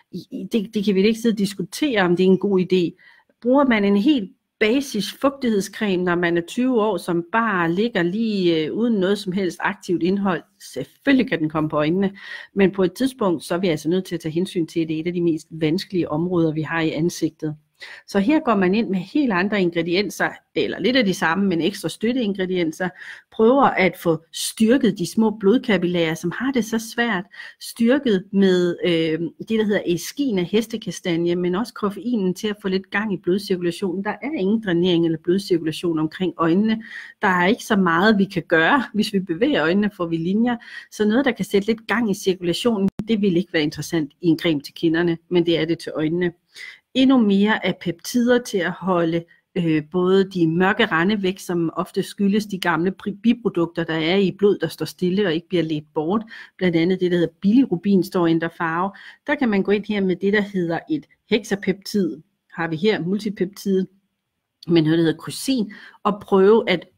det kan vi ikke sidde og diskutere, om det er en god idé. Bruger man en helt basis fugtighedscreme, når man er 20 år, som bare ligger lige uden noget som helst aktivt indhold, selvfølgelig kan den komme på øjnene, men på et tidspunkt, så er vi altså nødt til at tage hensyn til, at det er et af de mest vanskelige områder, vi har i ansigtet. Så her går man ind med helt andre ingredienser, eller lidt af de samme, men ekstra støtteingredienser, prøver at få styrket de små blodkapillærer, som har det så svært, styrket med det, der hedder eskin af hestekastanje, men også koffeinen til at få lidt gang i blodcirkulationen. Der er ingen drænering eller blodcirkulation omkring øjnene. Der er ikke så meget, vi kan gøre. Hvis vi bevæger øjnene, får vi linjer. Så noget, der kan sætte lidt gang i cirkulationen, det vil ikke være interessant i en creme til kinderne, men det er det til øjnene. Endnu mere af peptider til at holde både de mørke rande væk, som ofte skyldes de gamle biprodukter, der er i blod, der står stille og ikke bliver ledt bort. Blandt andet det, der hedder bilirubin, står ændrer farve. Der kan man gå ind her med det, der hedder et hexapeptid. Har vi her multipeptid, men noget, der hedder kusin, og prøve at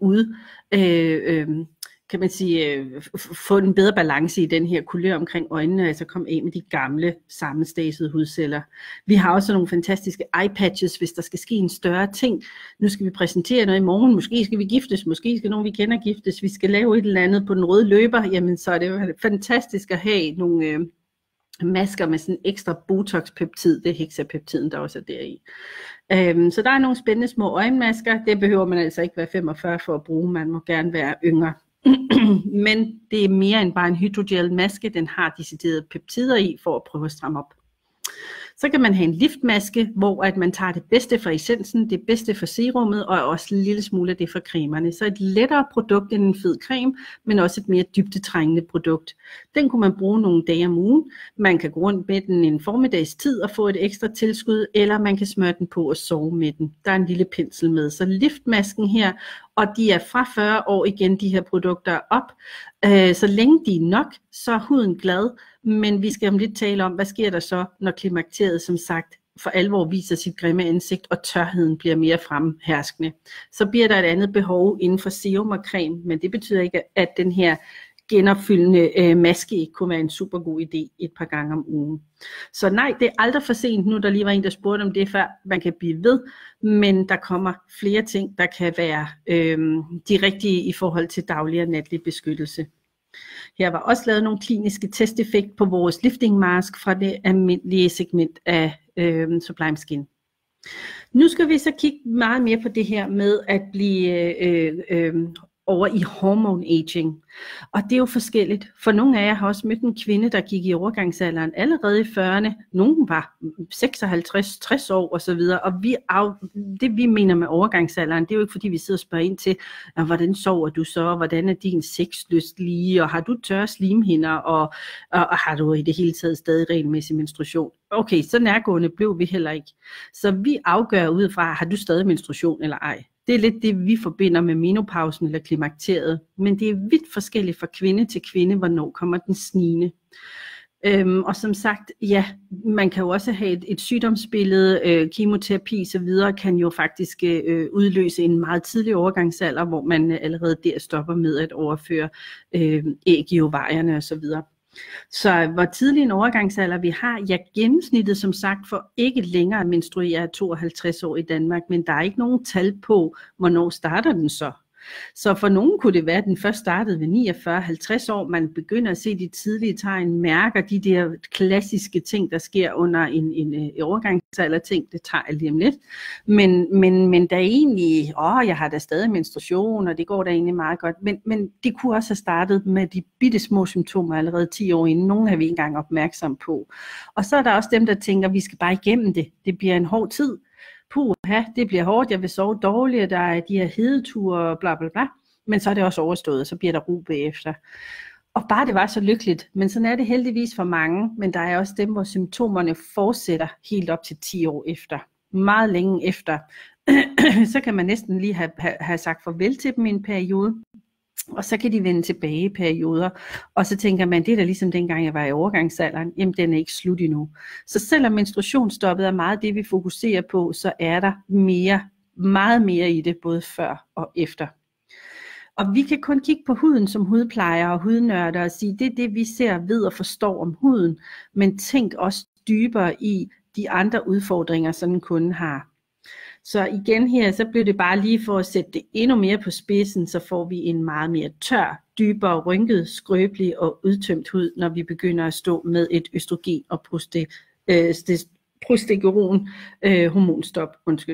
kan man sige, få en bedre balance i den her kulør omkring øjnene, altså komme af med de gamle sammenstasede hudceller. Vi har også nogle fantastiske eye patches, hvis der skal ske en større ting. Nu skal vi præsentere noget i morgen, måske skal vi giftes, måske skal nogen vi kender giftes, vi skal lave et eller andet på den røde løber, jamen så er det fantastisk at have nogle masker med sådan ekstra botox-peptid, det er hexapeptiden, der også er deri. Så der er nogle spændende små øjenmasker, det behøver man altså ikke være 45 for at bruge, man må gerne være yngre. Men det er mere end bare en hydrogel maske, den har deciderede peptider i for at prøve at stramme op. Så kan man have en liftmaske, hvor at man tager det bedste fra essensen, det bedste fra serummet og også en lille smule af det fra cremerne. Så et lettere produkt end en fed creme, men også et mere dybdetrængende produkt. Den kunne man bruge nogle dage om ugen. Man kan gå rundt med den en formiddags tid og få et ekstra tilskud, eller man kan smøre den på og sove med den. Der er en lille pensel med. Så liftmasken her, og de er fra 40 år igen, de her produkter op. Så længe de er nok, så er huden glad. Men vi skal om lidt tale om, hvad sker der så, når klimakteriet som sagt for alvor viser sit grimme ansigt, og tørheden bliver mere fremherskende. Så bliver der et andet behov inden for serum og creme, men det betyder ikke, at den her genopfyldende maske ikke kunne være en super god idé et par gange om ugen. Så nej, det er aldrig for sent nu, der lige var en, der spurgte om det før. Man kan blive ved, men der kommer flere ting, der kan være de rigtige i forhold til daglig og natlig beskyttelse. Her var også lavet nogle kliniske testeffekt på vores lifting mask fra det almindelige segment af Sublime Skin. Nu skal vi så kigge meget mere på det her med at blive over i hormone aging. Og det er jo forskelligt. For nogle af jer har også mødt en kvinde, der gik i overgangsalderen allerede i 40'erne. Nogle var 56, 60 år osv. Og det vi mener med overgangsalderen, det er jo ikke fordi vi sidder og spørger ind til, hvordan sover du så, hvordan er din sexlyst lige, og har du tørre slimhinder, og har du i det hele taget stadig regelmæssig menstruation. Okay, så nærgående blev vi heller ikke. Så vi afgør ud fra, har du stadig menstruation eller ej. Det er lidt det, vi forbinder med menopausen eller klimakteriet. Men det er vidt forskelligt fra kvinde til kvinde, hvornår kommer den snigende. Og som sagt, ja, man kan jo også have et sygdomsbillede, kemoterapi osv. kan jo faktisk udløse en meget tidlig overgangsalder, hvor man allerede der stopper med at overføre æg i ovarierne osv. Så hvor tidlig en overgangsalder vi har, ja, gennemsnittet som sagt for ikke længere at menstruere er 52 år i Danmark, men der er ikke nogen tal på, hvornår starter den så. Så for nogen kunne det være, at den først startede ved 49-50 år. Man begynder at se de tidlige tegn, mærker de der klassiske ting, der sker under en overgangsalder ting. Det tager jeg lige om lidt. Men der er egentlig, jeg har da stadig menstruation, og det går da egentlig meget godt. Men det kunne også have startet med de bitte små symptomer allerede 10 år inden. Nogle er vi ikke engang opmærksom på. Og så er der også dem, der tænker, vi skal bare igennem det. Det bliver en hård tid. Det bliver hårdt, jeg vil sove dårligt, der er de her hedeture, bla bla bla, men så er det også overstået, så bliver der ro bagefter. Og bare det var så lykkeligt, men sådan er det heldigvis for mange, men der er også dem, hvor symptomerne fortsætter helt op til 10 år efter. Meget længe efter, så kan man næsten lige have sagt farvel til dem i en periode, og så kan de vende tilbage i perioder, og så tænker man, det er da ligesom dengang jeg var i overgangsalderen, jamen den er ikke slut endnu. Så selvom menstruationsstoppet er meget det vi fokuserer på, så er der meget mere i det, både før og efter. Og vi kan kun kigge på huden som hudplejere og hudnørder og sige, det er det vi ser, ved og forstår om huden, men tænk også dybere i de andre udfordringer, som en kunde har. Så igen her, så bliver det bare lige for at sætte det endnu mere på spidsen, så får vi en meget mere tør, dybere, rynket, skrøbelig og udtømt hud, når vi begynder at stå med et østrogen og progesteron hormonstop.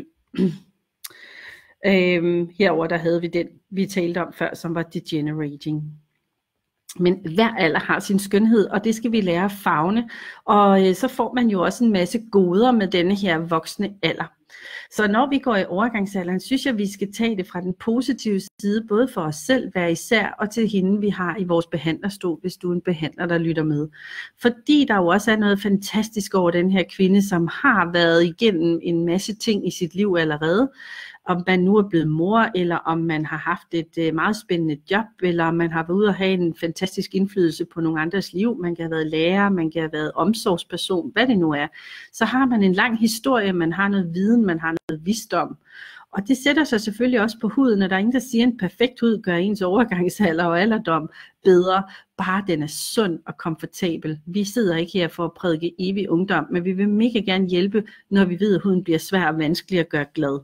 Herover der havde vi den, vi talte om før, som var degenerating. Men hver alder har sin skønhed, og det skal vi lære at favne. Og så får man jo også en masse goder med denne her voksne alder. Så når vi går i overgangsalderen, synes jeg, vi skal tage det fra den positive side, både for os selv, hver især, og til hende, vi har i vores behandlerstol, hvis du er en behandler, der lytter med. Fordi der jo også er noget fantastisk over den her kvinde, som har været igennem en masse ting i sit liv allerede. Om man nu er blevet mor, eller om man har haft et meget spændende job, eller om man har været ude og have en fantastisk indflydelse på nogle andres liv. Man kan have været lærer, man kan have været omsorgsperson, hvad det nu er. Så har man en lang historie, man har noget viden, man har noget visdom. Og det sætter sig selvfølgelig også på huden, og der er ingen, der siger, at en perfekt hud gør ens overgangsalder og alderdom bedre. Bare den er sund og komfortabel. Vi sidder ikke her for at prædike evig ungdom, men vi vil mega gerne hjælpe, når vi ved, at huden bliver svær og vanskelig at gøre glad.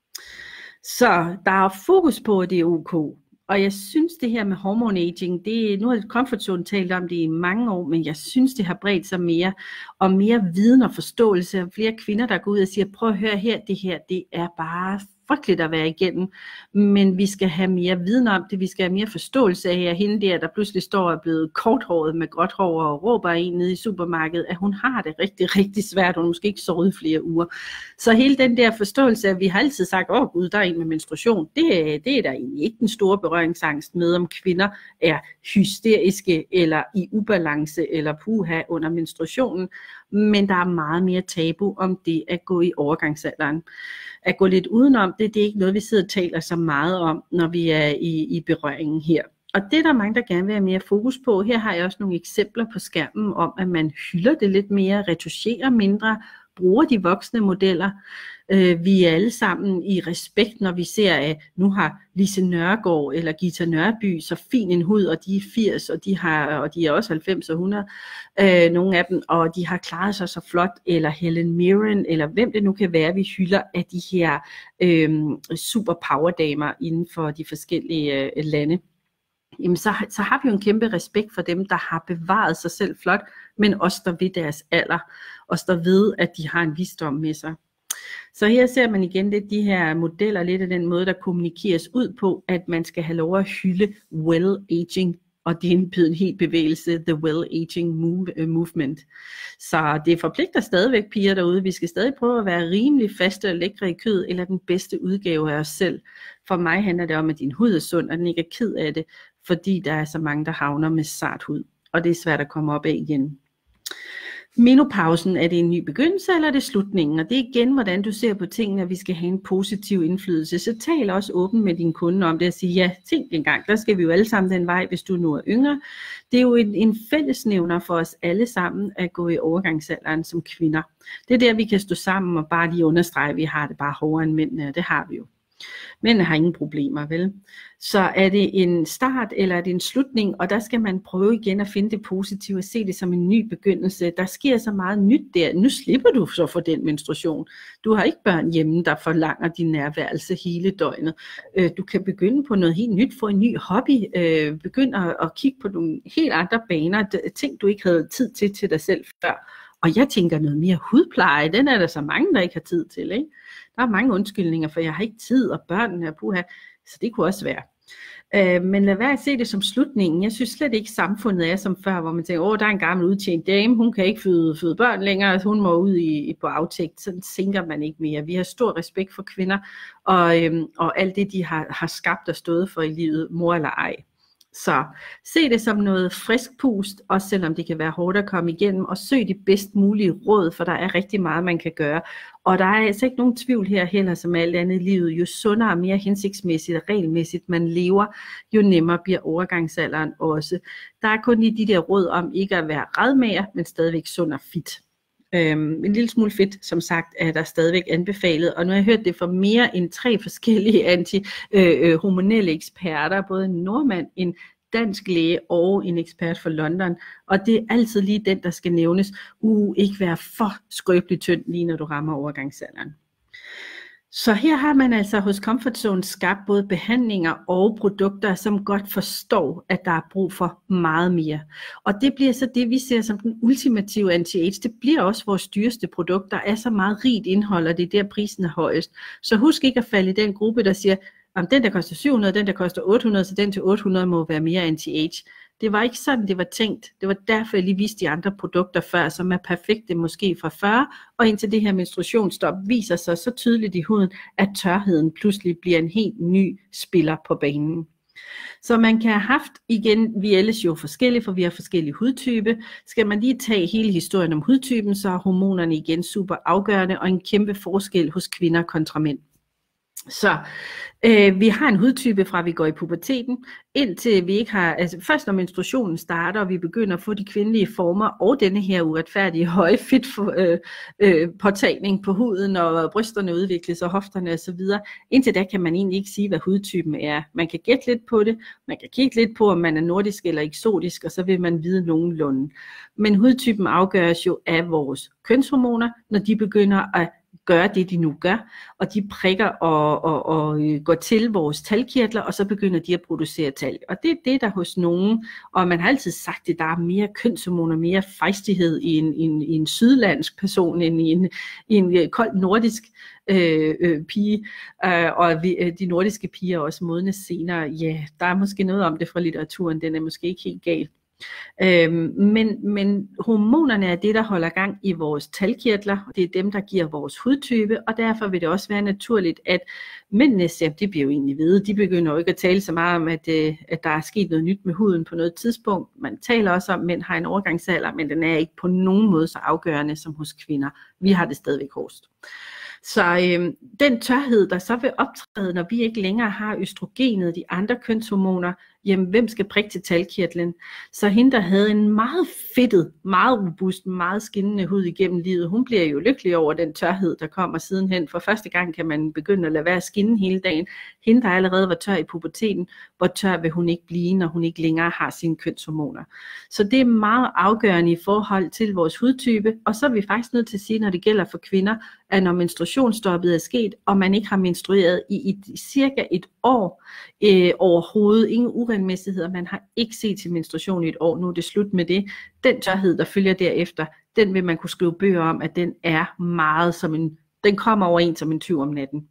Så der er fokus på, at det er ok. Og jeg synes det her med hormone aging, nu har Comfort Zone talt om det i mange år, men jeg synes det har bredt sig mere, og mere viden og forståelse, og flere kvinder der går ud og siger, prøv at høre her, det er bare frygteligt at være igennem, men vi skal have mere viden om det, vi skal have mere forståelse af, at hende der pludselig står og er blevet korthåret med gråt hår og råber en nede i supermarkedet, at hun har det rigtig, rigtig svært, hun måske ikke sovet i flere uger. Så hele den der forståelse, at vi har altid sagt, gud, der er en med menstruation, det er der egentlig ikke den store berøringsangst med, om kvinder er hysteriske eller i ubalance eller puha under menstruationen, men der er meget mere tabu om det at gå i overgangsalderen. At gå lidt udenom det er ikke noget, vi sidder og taler så meget om, når vi er i berøringen her. Og det er der mange, der gerne vil have mere fokus på. Her har jeg også nogle eksempler på skærmen om, at man hylder det lidt mere, retusherer mindre, bruger de voksne modeller. Vi er alle sammen i respekt, når vi ser, at nu har Lise Nørgaard eller Gita Nørby så fin en hud, og de er 80, og de er også 90 og 100, nogle af dem, og de har klaret sig så flot, eller Helen Mirren, eller hvem det nu kan være, vi hylder af de her super powerdamer inden for de forskellige lande. Jamen så har vi jo en kæmpe respekt for dem, der har bevaret sig selv flot, men også der ved deres alder, og der ved, at de har en visdom med sig. Så her ser man igen lidt de her modeller, lidt af den måde, der kommunikeres ud på, at man skal have lov at hylde well-aging, og det er en helt bevægelse, the well-aging movement. Så det forpligter stadigvæk piger derude. Vi skal stadig prøve at være rimelig faste og lækre i kød, eller den bedste udgave af os selv. For mig handler det om, at din hud er sund, og den ikke er ked af det, fordi der er så mange, der havner med sart hud. Og det er svært at komme op af igen. Menopausen, er det en ny begyndelse, eller er det slutningen? Og det er igen, hvordan du ser på tingene, at vi skal have en positiv indflydelse. Så tal også åbent med din kunde om det og sige, ja, tænk engang, der skal vi jo alle sammen den vej, hvis du nu er yngre. Det er jo en fællesnævner for os alle sammen at gå i overgangsalderen som kvinder. Det er der, vi kan stå sammen og bare lige understrege, at vi har det bare hårdere end mændene, og det har vi jo. Mændene har ingen problemer, vel? Så er det en start, eller er det en slutning, og der skal man prøve igen at finde det positive og se det som en ny begyndelse. Der sker så meget nyt der. Nu slipper du så for den menstruation. Du har ikke børn hjemme, der forlanger din nærværelse hele døgnet. Du kan begynde på noget helt nyt, få en ny hobby, begynde at kigge på nogle helt andre baner, ting du ikke havde tid til dig selv før. Og jeg tænker noget mere hudpleje, den er der så mange, der ikke har tid til, ikke? Der er mange undskyldninger, for jeg har ikke tid, og børnene er puha, så det kunne også være. Men lad være at se det som slutningen. Jeg synes slet ikke, samfundet er som før, hvor man tænker, der er en gammel udtjent dame, hun kan ikke føde børn længere, hun må ud på aftægt. Sådan tænker man ikke mere. Vi har stor respekt for kvinder, og alt det, de har skabt og stået for i livet, mor eller ej. Så se det som noget frisk pust, også selvom det kan være hårdt at komme igennem, og søg de bedst mulige råd, for der er rigtig meget, man kan gøre. Og der er altså ikke nogen tvivl her heller, som alt andet i livet. Jo sundere og mere hensigtsmæssigt og regelmæssigt man lever, jo nemmere bliver overgangsalderen også. Der er kun lige de der råd om ikke at være radmager, men stadigvæk sund og fit. En lille smule fedt, som sagt, er der stadigvæk anbefalet, og nu har jeg hørt det fra mere end 3 forskellige anti-hormonelle eksperter, både en nordmand, en dansk læge og en ekspert fra London, og det er altid lige den, der skal nævnes. Ikke være for skrøbelig tynd, lige når du rammer overgangsalderen. Så her har man altså hos Comfort Zone skabt både behandlinger og produkter, som godt forstår, at der er brug for meget mere. Og det bliver så det, vi ser som den ultimative anti-age. Det bliver også vores dyreste produkt, der er så meget rigt indhold, og det er der prisen er højest. Så husk ikke at falde i den gruppe, der siger, om den der koster 700, den der koster 800, så den til 800 må være mere anti-age. Det var ikke sådan, det var tænkt. Det var derfor, jeg lige viste de andre produkter før, som er perfekte måske fra 40, og indtil det her menstruationsstop viser sig så tydeligt i huden, at tørheden pludselig bliver en helt ny spiller på banen. Så man kan have haft, igen, vi er ellers jo forskellige, for vi har forskellige hudtype. Skal man lige tage hele historien om hudtypen, så er hormonerne igen super afgørende, og en kæmpe forskel hos kvinder kontra mænd. Så vi har en hudtype fra vi går i puberteten, indtil vi ikke har, altså først når menstruationen starter, og vi begynder at få de kvindelige former, og denne her uretfærdige høje påtagning på huden, og brysterne udvikles, og hofterne osv. Indtil da kan man egentlig ikke sige, hvad hudtypen er. Man kan gætte lidt på det, man kan kigge lidt på, om man er nordisk eller eksotisk, og så vil man vide nogenlunde. Men hudtypen afgøres jo af vores kønshormoner, når de begynder at gøre det, de nu gør, og de prikker og går til vores talgkirtler, og så begynder de at producere talg. Og det er det, der hos nogen, og man har altid sagt, at der er mere kønshormoner, mere fejstighed i en sydlandsk person, end i en kold nordisk pige, og de nordiske piger også modnes senere. Ja, der er måske noget om det fra litteraturen, den er måske ikke helt galt. Men hormonerne er det, der holder gang i vores talgkirtler. Det er dem, der giver vores hudtype, og derfor vil det også være naturligt, at mændene, det bliver jo egentlig ved, de begynder jo ikke at tale så meget om, at der er sket noget nyt med huden på noget tidspunkt. Man taler også om, at mænd har en overgangsalder, men den er ikke på nogen måde så afgørende som hos kvinder. Vi har det stadigvæk hårdest. Så den tørhed, der så vil optræde, når vi ikke længere har østrogenet, de andre kønshormoner, jamen hvem skal prikke til talgkirtlen? Så hende, der havde en meget fedtet, meget robust, meget skinnende hud igennem livet, hun bliver jo lykkelig over den tørhed, der kommer sidenhen. For første gang kan man begynde at lade være at skinne hele dagen. Hende, der allerede var tør i puberteten, hvor tør vil hun ikke blive, når hun ikke længere har sine kønshormoner. Så det er meget afgørende i forhold til vores hudtype, og så er vi faktisk nødt til at sige, når det gælder for kvinder, at når menstruationsstoppet er sket, og man ikke har menstrueret i cirka et år overhovedet, ingen uregelmæssigheder, man har ikke set til menstruation i et år, nu er det slut med det. Den tørhed, der følger derefter, den vil man kunne skrive bøger om, at den er meget som en Den kommer over en som en tyv om natten.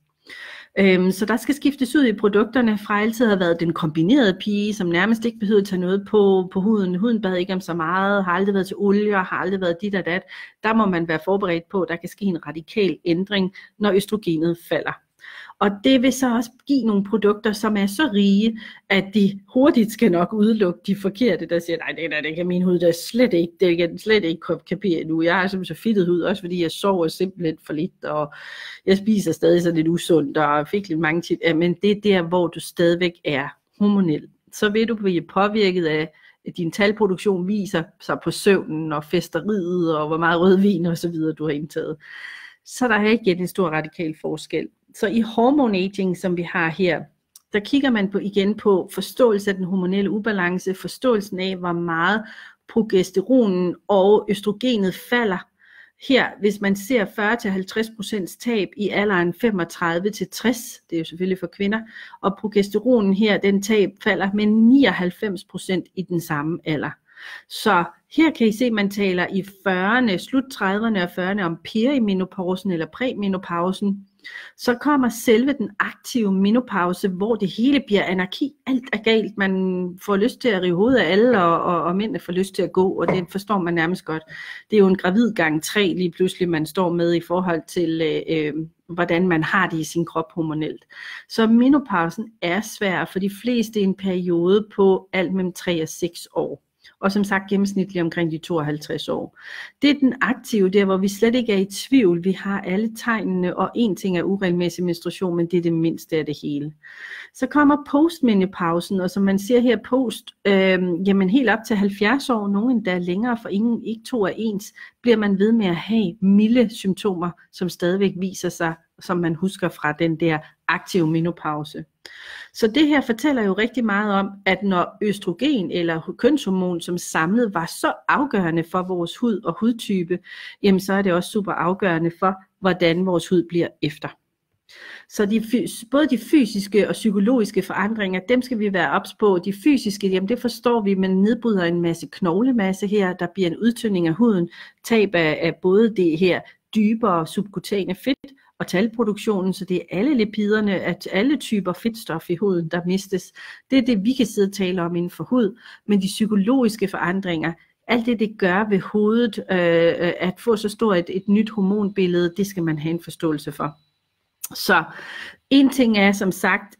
Så der skal skiftes ud i produkterne fra altid har været den kombinerede pige, som nærmest ikke behøvede at tage noget på huden. Huden bad ikke om så meget, har aldrig været til olie, har aldrig været dit og dat. Der må man være forberedt på, at der kan ske en radikal ændring, når østrogenet falder. Og det vil så også give nogle produkter, som er så rige, at de hurtigt skal nok udelukke de forkerte, der siger, nej, det kan min hud da slet ikke, det kan slet ikke kapere nu. Jeg har simpelthen så fedtet hud, også fordi jeg sover simpelthen for lidt, og jeg spiser stadig så lidt usundt, og fik lidt mange tit. Men det er der, hvor du stadigvæk er hormonel. Så vil du blive påvirket af, at din talproduktion viser sig på søvnen, og festeriet, og hvor meget rødvin og så videre, du har indtaget. Så der er ikke en stor radikal forskel. Så i hormonaging, som vi har her, der kigger man igen på forståelse af den hormonelle ubalance, forståelsen af, hvor meget progesteronen og østrogenet falder. Her, hvis man ser 40-50% tab i alderen 35-60, det er jo selvfølgelig for kvinder, og progesteronen her, den tab falder med 99% i den samme alder. Så her kan I se, at man taler i 40'erne, slut 30'erne og 40'erne om perimenopausen eller præmenopausen. Så kommer selve den aktive menopause, hvor det hele bliver anarki. Alt er galt. Man får lyst til at rive hovedet af alle, og mændene får lyst til at gå, og det forstår man nærmest godt. Det er jo en gravid gang 3 lige pludselig, man står med i forhold til, hvordan man har det i sin krop hormonelt. Så menopausen er svær for de fleste i en periode på alt mellem 3 og 6 år. Og som sagt gennemsnitligt omkring de 52 år. Det er den aktive, der hvor vi slet ikke er i tvivl. Vi har alle tegnene, og en ting er uregelmæssig menstruation, men det er det mindste af det hele. Så kommer postmenopausen, og som man ser her post, jamen helt op til 70 år, nogen endda længere, for ikke to er ens, bliver man ved med at have milde symptomer, som stadigvæk viser sig, som man husker fra den der aktive menopause. Så det her fortæller jo rigtig meget om, at når østrogen eller kønshormon som samlet var så afgørende for vores hud og hudtype, jamen så er det også super afgørende for, hvordan vores hud bliver efter. Så både de fysiske og psykologiske forandringer, dem skal vi være ops på. De fysiske, jamen det forstår vi, man nedbryder en masse knoglemasse her, der bliver en udtynding af huden, tab af både det her dybere subkutane fedt, og talproduktionen, så det er alle lipiderne, at alle typer fedtstof i huden, der mistes. Det er det, vi kan sidde og tale om inden for hud, men de psykologiske forandringer, alt det gør ved hovedet, at få så stort et nyt hormonbillede, det skal man have en forståelse for. Så en ting er som sagt,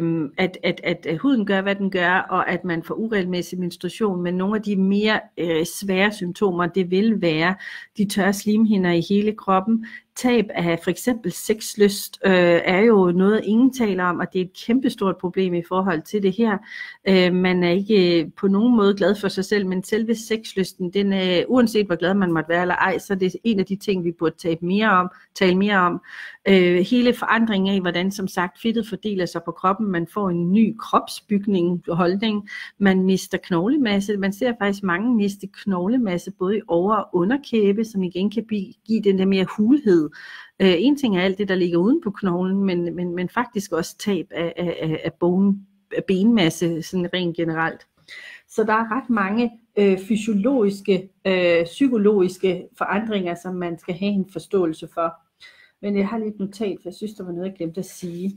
at huden gør, hvad den gør, og at man får uregelmæssig menstruation, men nogle af de mere svære symptomer, det vil være de tørre slimhinder i hele kroppen. Tab af for eksempel sexlyst er jo noget, ingen taler om, og det er et kæmpestort problem i forhold til det her. Man er ikke på nogen måde glad for sig selv, men selve sexlysten, den er, uanset hvor glad man måtte være eller ej, så det er en af de ting, vi burde tale mere om. Hele forandringen af, hvordan som sagt fedtet fordeler sig på kroppen, man får en ny kropsbygning, holdning, man mister knoglemasse, man ser faktisk mange miste knoglemasse, både i over- og underkæbe, som igen kan give den der mere hulhed. En ting er alt det, der ligger uden på knoglen, men faktisk også tab af benmasse, sådan rent generelt. Så der er ret mange fysiologiske, psykologiske forandringer, som man skal have en forståelse for. Men jeg har lidt notat, for jeg synes, der var noget, jeg glemte at sige.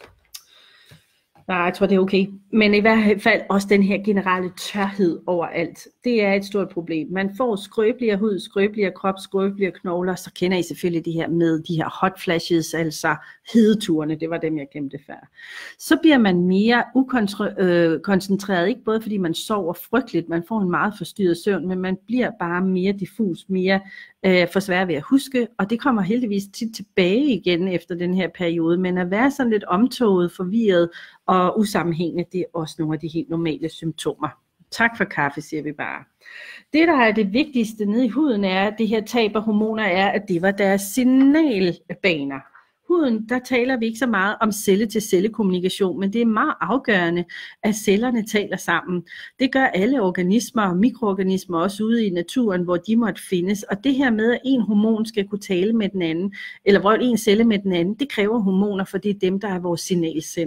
Nej, jeg tror, det er okay. Men i hvert fald også den her generelle tørhed overalt. Det er et stort problem. Man får skrøbeligere hud, skrøbeligere krop, skrøbeligere knogler. Så kender I selvfølgelig det her med de her hot flashes, altså hedeturene. Det var dem, jeg glemte før. Så bliver man mere koncentreret, ikke både fordi man sover frygteligt, man får en meget forstyrret søvn, men man bliver bare mere diffus, mere for svært ved at huske, og det kommer heldigvis tit tilbage igen efter den her periode, men at være sådan lidt omtoget, forvirret og usammenhængende, det er også nogle af de helt normale symptomer. Tak for kaffe, siger vi bare. Det, der er det vigtigste nede i huden, er, at det her tab af hormoner er, at det var deres signalbaner. Huden, der taler vi ikke så meget om celle-til-celle-kommunikation, men det er meget afgørende, at cellerne taler sammen. Det gør alle organismer og mikroorganismer også ude i naturen, hvor de måtte findes. Og det her med, at en hormon skal kunne tale med den anden, eller hvor en celle med den anden, det kræver hormoner, for det er dem, der er vores signalsendere.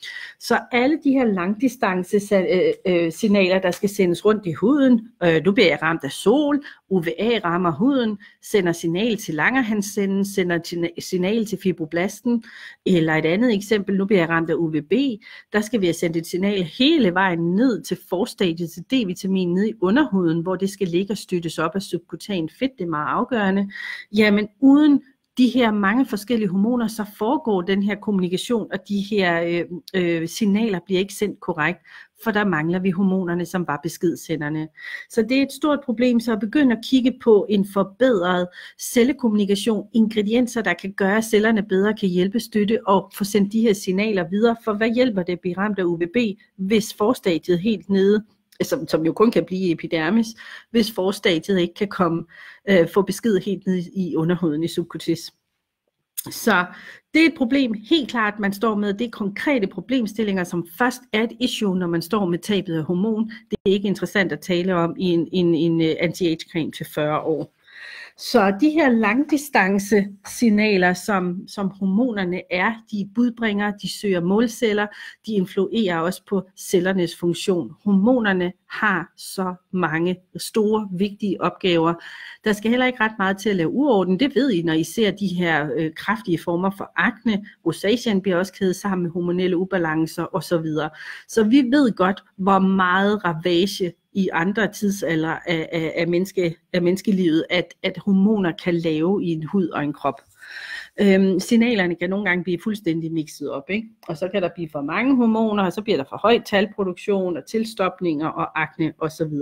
Så alle de her langdistance signaler, der skal sendes rundt i huden, nu bliver jeg ramt af sol, UVA rammer huden, sender signal til Langerhanscellen, sender signal til fibroblasten, eller et andet eksempel, nu bliver jeg ramt af UVB, der skal vi have sendt et signal hele vejen ned til forstadiet til D-vitamin ned i underhuden, hvor det skal ligge og støttes op af subkutan fedt, det er meget afgørende. Jamen uden de her mange forskellige hormoner, så foregår den her kommunikation, og de her signaler bliver ikke sendt korrekt, for der mangler vi hormonerne, som var beskedssenderne. Så det er et stort problem, så at begynde at kigge på en forbedret cellekommunikation, ingredienser, der kan gøre, at cellerne bedre kan hjælpe, støtte og få sendt de her signaler videre, for hvad hjælper det at blive ramt af UVB, hvis forstadiet helt nede, som jo kun kan blive i epidermis, hvis forstadiet ikke kan få besked helt ned i underhuden i subcutis. Så det er et problem, helt klart, man står med. Det er konkrete problemstillinger, som først er et issue, når man står med tabet af hormon. Det er ikke interessant at tale om i en anti-age-creme til 40 år. Så de her langdistance signaler, som hormonerne er, de budbringer, de søger målceller, de influerer også på cellernes funktion. Hormonerne har så mange store, vigtige opgaver. Der skal heller ikke ret meget til at lave uorden. Det ved I, når I ser de her kraftige former for akne. Rosacea bliver også kædet sammen med hormonelle ubalancer osv. Så vi ved godt, hvor meget ravage i andre tidsalder af menneskelivet, at hormoner kan lave i en hud og en krop. Signalerne kan nogle gange blive fuldstændig mixet op, ikke? Og så kan der blive for mange hormoner, og så bliver der for høj talproduktion og tilstopninger og akne osv.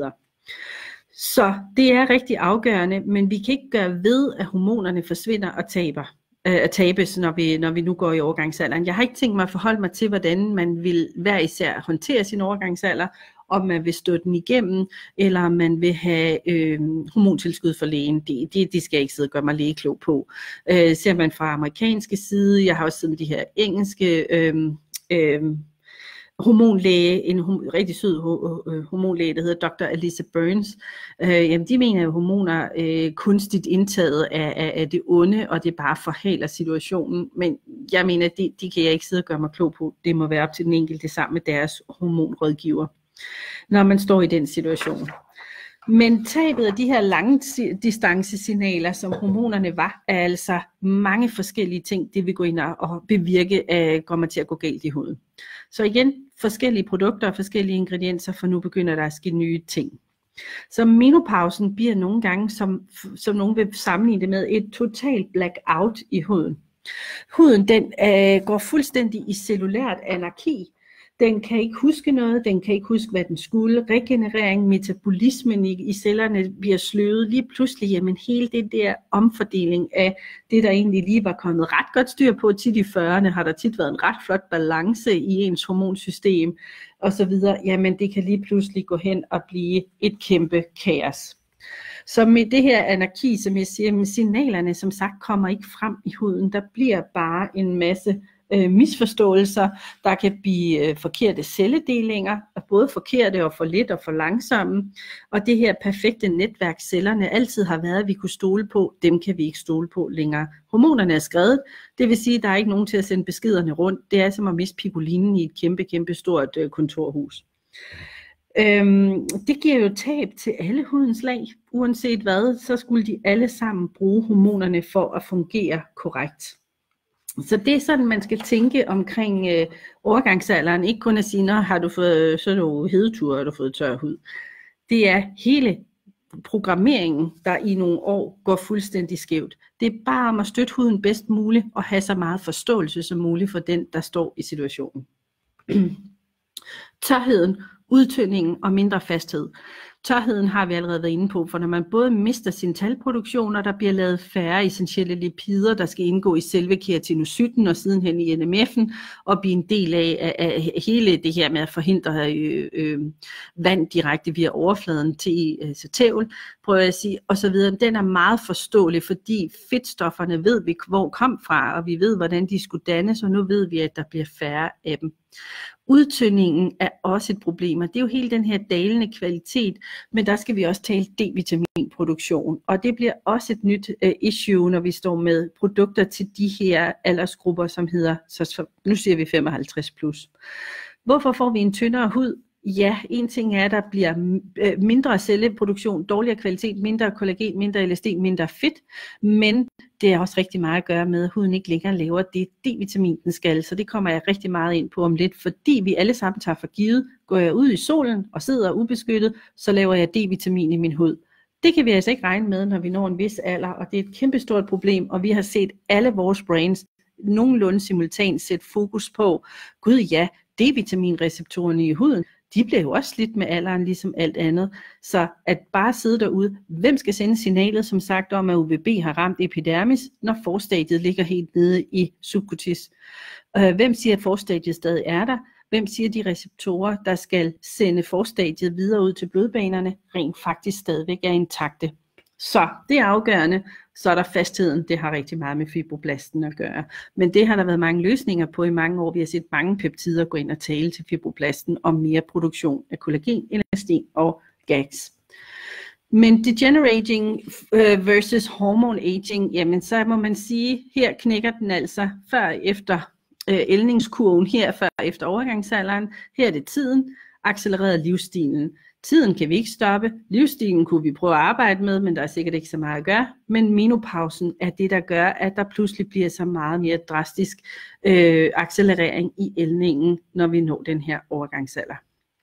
Så det er rigtig afgørende, men vi kan ikke gøre ved, at hormonerne forsvinder og tabes, når vi nu går i overgangsalderen. Jeg har ikke tænkt mig at forholde mig til, hvordan man vil hver især håndtere sin overgangsalder, om man vil stå den igennem, eller om man vil have hormontilskud for lægen. Det skal jeg ikke sidde og gøre mig lægeklog på. Ser man fra amerikanske side, jeg har også siddet med de her engelske hormonlæge, en rigtig sød hormonlæge, der hedder Dr. Alisa Burns. Jamen de mener jo, hormoner kunstigt indtaget af det onde, og det bare forhaler situationen. Men jeg mener, det kan jeg ikke sidde og gøre mig klog på. Det må være op til den enkelte sammen med deres hormonrådgiver, når man står i den situation. Men tabet af de her lange distancesignaler, som hormonerne var, er altså mange forskellige ting, det vil gå ind og bevirke, kommer til at gå galt i huden. Så igen, forskellige produkter og forskellige ingredienser, for nu begynder der at ske nye ting. Så menopausen bliver nogle gange, som nogen vil sammenligne det med, et totalt blackout i huden. Huden den går fuldstændig i cellulært anarki. Den kan ikke huske noget, den kan ikke huske, hvad den skulle. Regenerering, metabolismen i cellerne bliver sløvet. Lige pludselig, jamen hele det der omfordeling af det, der egentlig lige var kommet ret godt styr på tit i 40'erne, har der tit været en ret flot balance i ens hormonsystem osv. Jamen det kan lige pludselig gå hen og blive et kæmpe kaos. Så med det her anarki, som jeg siger, signalerne som sagt kommer ikke frem i huden. Der bliver bare en masse misforståelser, der kan blive forkerte celledelinger, både forkerte og for lidt og for langsomme, og det her perfekte netværk cellerne altid har været, at vi kunne stole på, dem kan vi ikke stole på længere. Hormonerne er skrevet, det vil sige, at der er ikke nogen til at sende beskederne rundt. Det er som at miste pigolinen i et kæmpe stort kontorhus. Det giver jo tab til alle hudens lag, uanset hvad, så skulle de alle sammen bruge hormonerne for at fungere korrekt. Så det er sådan, man skal tænke omkring overgangsalderen. Ikke kun at sige, når har du fået sådan nogle hedeture, har du fået tør hud. Det er hele programmeringen, der i nogle år går fuldstændig skævt. Det er bare om at støtte huden bedst muligt og have så meget forståelse som muligt for den, der står i situationen. Tørheden, udtyndingen og mindre fasthed. Tørheden har vi allerede været inde på, for når man både mister sin talproduktion, og der bliver lavet færre essentielle lipider, der skal indgå i selve keratinocyten og sidenhen i NMF'en, og blive en del af hele det her med at forhindre vand direkte via overfladen til tævl, prøver jeg at sige, og så videre. Den er meget forståelig, fordi fedtstofferne ved vi, hvor kom fra, og vi ved, hvordan de skulle dannes, og nu ved vi, at der bliver færre af dem. Udtyndingen er også et problem, og det er jo hele den her dalende kvalitet, men der skal vi også tale D-vitaminproduktion, og det bliver også et nyt issue, når vi står med produkter til de her aldersgrupper, som hedder, så nu siger vi 55 plus. Hvorfor får vi en tyndere hud? Ja, en ting er, at der bliver mindre celleproduktion, dårligere kvalitet, mindre kollagen, mindre elastin, mindre fedt, men det er også rigtig meget at gøre med, at huden ikke længere laver det D-vitamin, den skal, så det kommer jeg rigtig meget ind på om lidt, fordi vi alle sammen tager for givet, går jeg ud i solen og sidder ubeskyttet, så laver jeg D-vitamin i min hud. Det kan vi altså ikke regne med, når vi når en vis alder, og det er et kæmpestort problem, og vi har set alle vores brains nogenlunde simultant sætte fokus på, gud ja, D-vitaminreceptorerne i huden, de bliver jo også slidt med alderen, ligesom alt andet. Så at bare sidde derude, hvem skal sende signalet, som sagt, om at UVB har ramt epidermis, når forstadiet ligger helt nede i subcutis? Hvem siger, at forstadiet stadig er der? Hvem siger, at de receptorer, der skal sende forstadiet videre ud til blodbanerne, rent faktisk stadigvæk er intakte? Så det er afgørende. Så er der fastheden, det har rigtig meget med fibroblasten at gøre. Men det har der været mange løsninger på i mange år. Vi har set mange peptider gå ind og tale til fibroblasten om mere produktion af kollagen, elastin og GAGs. Men degenerating versus hormone aging, jamen så må man sige, her knækker den altså før efter ældningskurven, her før efter overgangsalderen. Her er det tiden, accelereret livsstilen. Tiden kan vi ikke stoppe, livsstilen kunne vi prøve at arbejde med, men der er sikkert ikke så meget at gøre. Men menopausen er det, der gør, at der pludselig bliver så meget mere drastisk accelerering i ældningen, når vi når den her overgangsalder.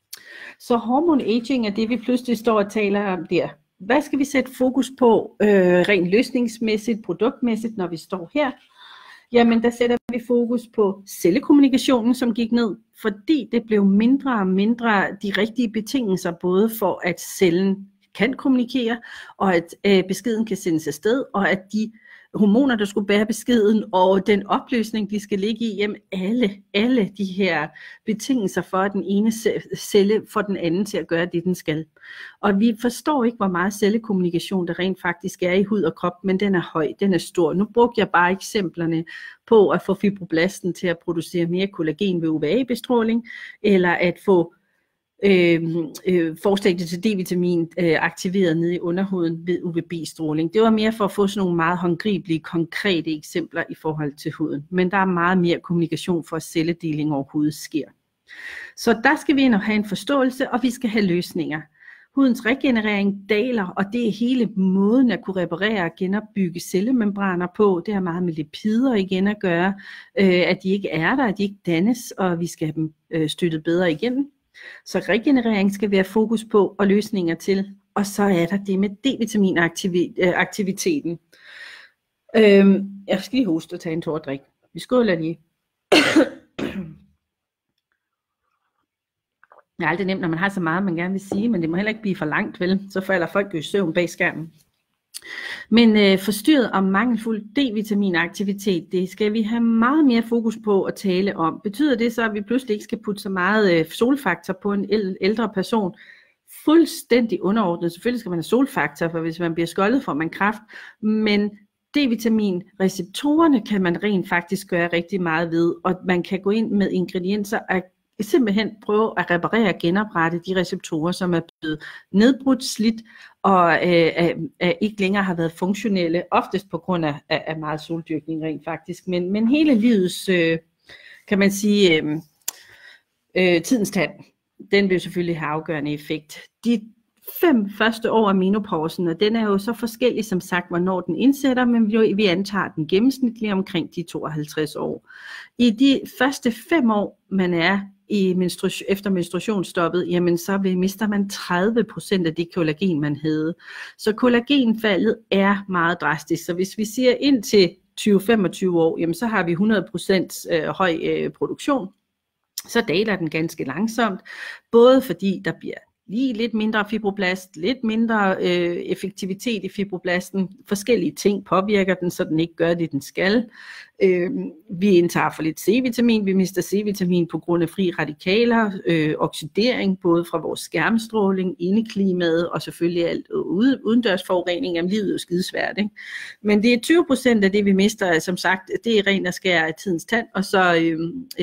Så hormone aging er det, vi pludselig står og taler om der. Hvad skal vi sætte fokus på rent løsningsmæssigt, produktmæssigt, når vi står her? Jamen, der sætter vi fokus på cellekommunikationen, som gik ned, fordi det blev mindre og mindre de rigtige betingelser, både for at cellen kan kommunikere, og at beskeden kan sendes afsted, og at de hormoner, der skulle bære beskeden, og den opløsning, de skal ligge i, jamen alle de her betingelser for, at den ene celle får den anden til at gøre det, den skal. Og vi forstår ikke, hvor meget cellekommunikation der rent faktisk er i hud og krop, men den er høj, den er stor. Nu brugte jeg bare eksemplerne på at få fibroblasten til at producere mere kollagen ved UVA-bestråling, eller at få forstadiet til D-vitamin aktiveret nede i underhuden ved UVB-stråling. Det var mere for at få sådan nogle meget håndgribelige, konkrete eksempler i forhold til huden. Men der er meget mere kommunikation for, at celledeling overhovedet sker. Så der skal vi ind og have en forståelse, og vi skal have løsninger. Hudens regenerering daler, og det er hele måden at kunne reparere og genopbygge cellemembraner på. Det har meget med lipider igen at gøre, at de ikke er der, at de ikke dannes, og vi skal have dem støttet bedre igennem. Så regenerering skal være fokus på og løsninger til, og så er der det med D-vitaminaktiviteten. Jeg skal lige hoste og tage en tår drik. Vi skåler lige. Det er aldrig nemt, når man har så meget, man gerne vil sige, men det må heller ikke blive for langt, vel? Så falder folk jo i søvn bag skærmen. Men forstyrret og mangelfuld D-vitaminaktivitet, det skal vi have meget mere fokus på at tale om. Betyder det så, at vi pludselig ikke skal putte så meget solfaktor på en ældre person? Fuldstændig underordnet. Selvfølgelig skal man have solfaktor, for hvis man bliver skoldet, får man kræft. Men D-vitaminreceptorerne kan man rent faktisk gøre rigtig meget ved, og man kan gå ind med ingredienser og simpelthen prøve at reparere og genoprette de receptorer, som er blevet nedbrudt, slidt og ikke længere har været funktionelle, oftest på grund af meget soldyrkning rent faktisk. Men hele livets, kan man sige, tidens tand, den vil selvfølgelig have afgørende effekt. De 5 første år af menopausen, og den er jo så forskellig som sagt, hvornår den indsætter, men vi antager den gennemsnitlig omkring de 52 år. I de første 5 år, man er efter menstruationsstoppet, jamen så mister man 30% af det kollagen, man havde. Så kollagenfaldet er meget drastisk. Så hvis vi siger indtil 20-25 år, jamen så har vi 100% høj produktion. Så daler den ganske langsomt, både fordi der bliver lige lidt mindre fibroblast, lidt mindre effektivitet i fibroblasten. Forskellige ting påvirker den, så den ikke gør det, den skal. Vi indtager for lidt C-vitamin, vi mister C-vitamin på grund af fri radikaler, oxidering, både fra vores skærmstråling, indeklimaet og selvfølgelig alt udendørsforurening. Jamen livet er jo skidesvært, ikke? Men det er 20% af det, vi mister, som sagt, det er ren og skær af tidens tand, og så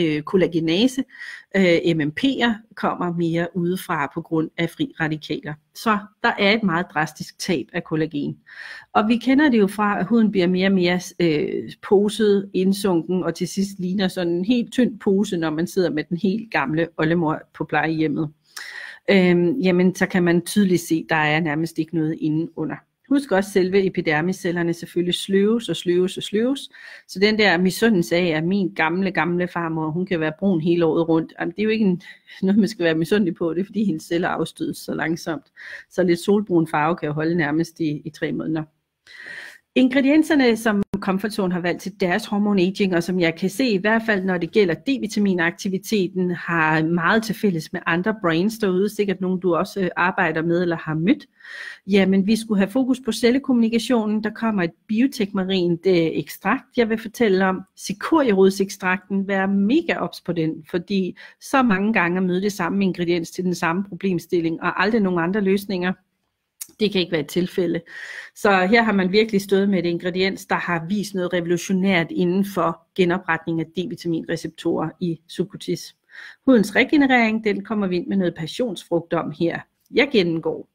kollagenase, MMP'er kommer mere udefra på grund af fri radikaler. Så der er et meget drastisk tab af kollagen. Og vi kender det jo fra, at huden bliver mere og mere poset, indsunken, og til sidst ligner sådan en helt tynd pose, når man sidder med den helt gamle oldemor på plejehjemmet. Jamen så kan man tydeligt se, at der er nærmest ikke noget inde under. Husk også, selve epidermiscellerne selvfølgelig sløves. Så den der misundelse af, at min gamle farmor, hun kan være brun hele året rundt, jamen, det er jo ikke noget, man skal være misundelig på. Det er fordi, hendes celler afstødes så langsomt. Så lidt solbrun farve kan jo holde nærmest i 3 måneder. Ingredienserne, som Comfort Zone har valgt til deres hormonaging, og som jeg kan se, i hvert fald når det gælder D-vitaminaktiviteten, har meget til fælles med andre brands derude, sikkert nogle du også arbejder med eller har mødt. Jamen vi skulle have fokus på cellekommunikationen. Der kommer et biotekmarint ekstrakt, jeg vil fortælle om. Cikorierodsekstrakten, vær mega ops på den, fordi så mange gange at møde det samme ingrediens til den samme problemstilling, og aldrig nogen andre løsninger. Det kan ikke være et tilfælde. Så her har man virkelig stået med et ingrediens, der har vist noget revolutionært inden for genopretning af D-vitaminreceptorer i subkutis. Hudens regenerering, den kommer vi ind med noget passionsfrugt om her. Jeg gennemgår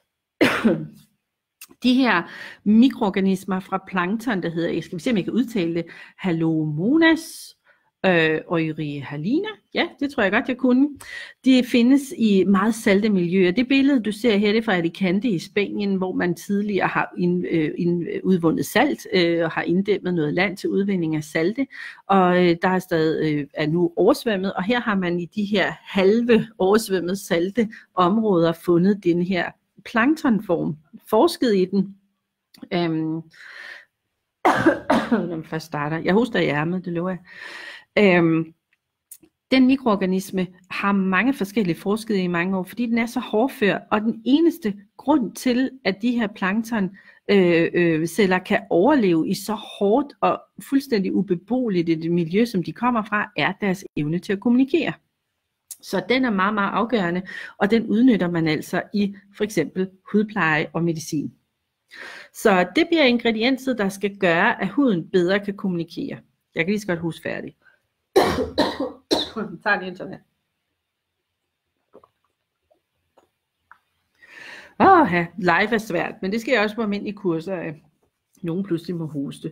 de her mikroorganismer fra plankton, der hedder, jeg skal se om jeg kan udtale det, Halomonas Euryhalina, ja, det tror jeg godt, jeg kunne. De findes i meget salte miljøer. Det billede, du ser her, det er fra Alicante i Spanien, hvor man tidligere har udvundet salt og har inddæmmet noget land til udvinding af salte, og der er stadig er nu oversvømmet, og her har man i de her halve oversvømmet salte områder fundet den her planktonform, forsket i den. Når man først starter. Jeg hoster i ærmet, det lover jeg. Den mikroorganisme har mange forskellige forsket i mange år, fordi den er så hårdfør, og den eneste grund til, at de her planktonceller kan overleve i så hårdt og fuldstændig ubeboeligt et miljø, som de kommer fra, er deres evne til at kommunikere. Så den er meget, meget afgørende, og den udnytter man altså i for eksempel hudpleje og medicin. Så det bliver ingredienset, der skal gøre, at huden bedre kan kommunikere. Jeg kan lige så godt huske færdig. Tag lige internet. Live er svært, men det skal jeg også på almindelige kurser af. Nogen pludselig må hoste.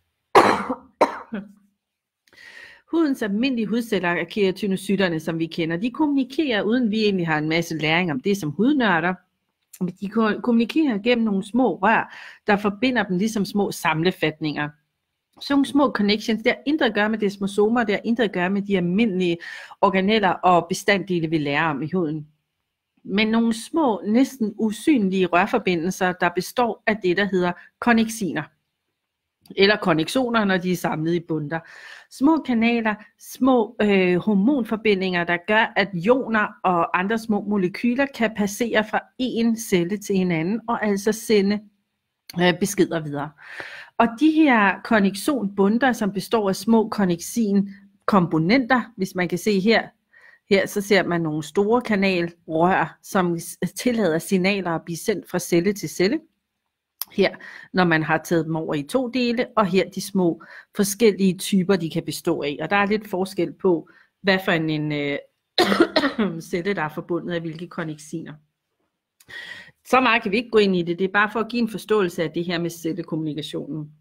Hudens almindelige hudceller er keratinocytterne, som vi kender. De kommunikerer, uden vi egentlig har en masse læring om det som hudnørder. De kommunikerer gennem nogle små rør, der forbinder dem ligesom små samlefatninger. Så nogle små connections, det har intet at gøre med desmosomer, det har intet at gøre med de almindelige organeller og bestanddele, vi lærer om i huden. Men nogle små, næsten usynlige rørforbindelser, der består af det, der hedder connexiner. Eller konnektioner, når de er samlet i bundter. Små kanaler, små hormonforbindinger, der gør, at ioner og andre små molekyler kan passere fra en celle til en anden, og altså sende beskeder videre. Og de her konnexonbundter, som består af små konnexin-komponenter, hvis man kan se her, så ser man nogle store kanalrør, som tillader signaler at blive sendt fra celle til celle. Her, når man har taget dem over i 2 dele, og her de små forskellige typer, de kan bestå af. Og der er lidt forskel på, hvad for en celle, der er forbundet af hvilke konnexiner. Så meget kan vi ikke gå ind i det. Det er bare for at give en forståelse af det her med cellekommunikationen.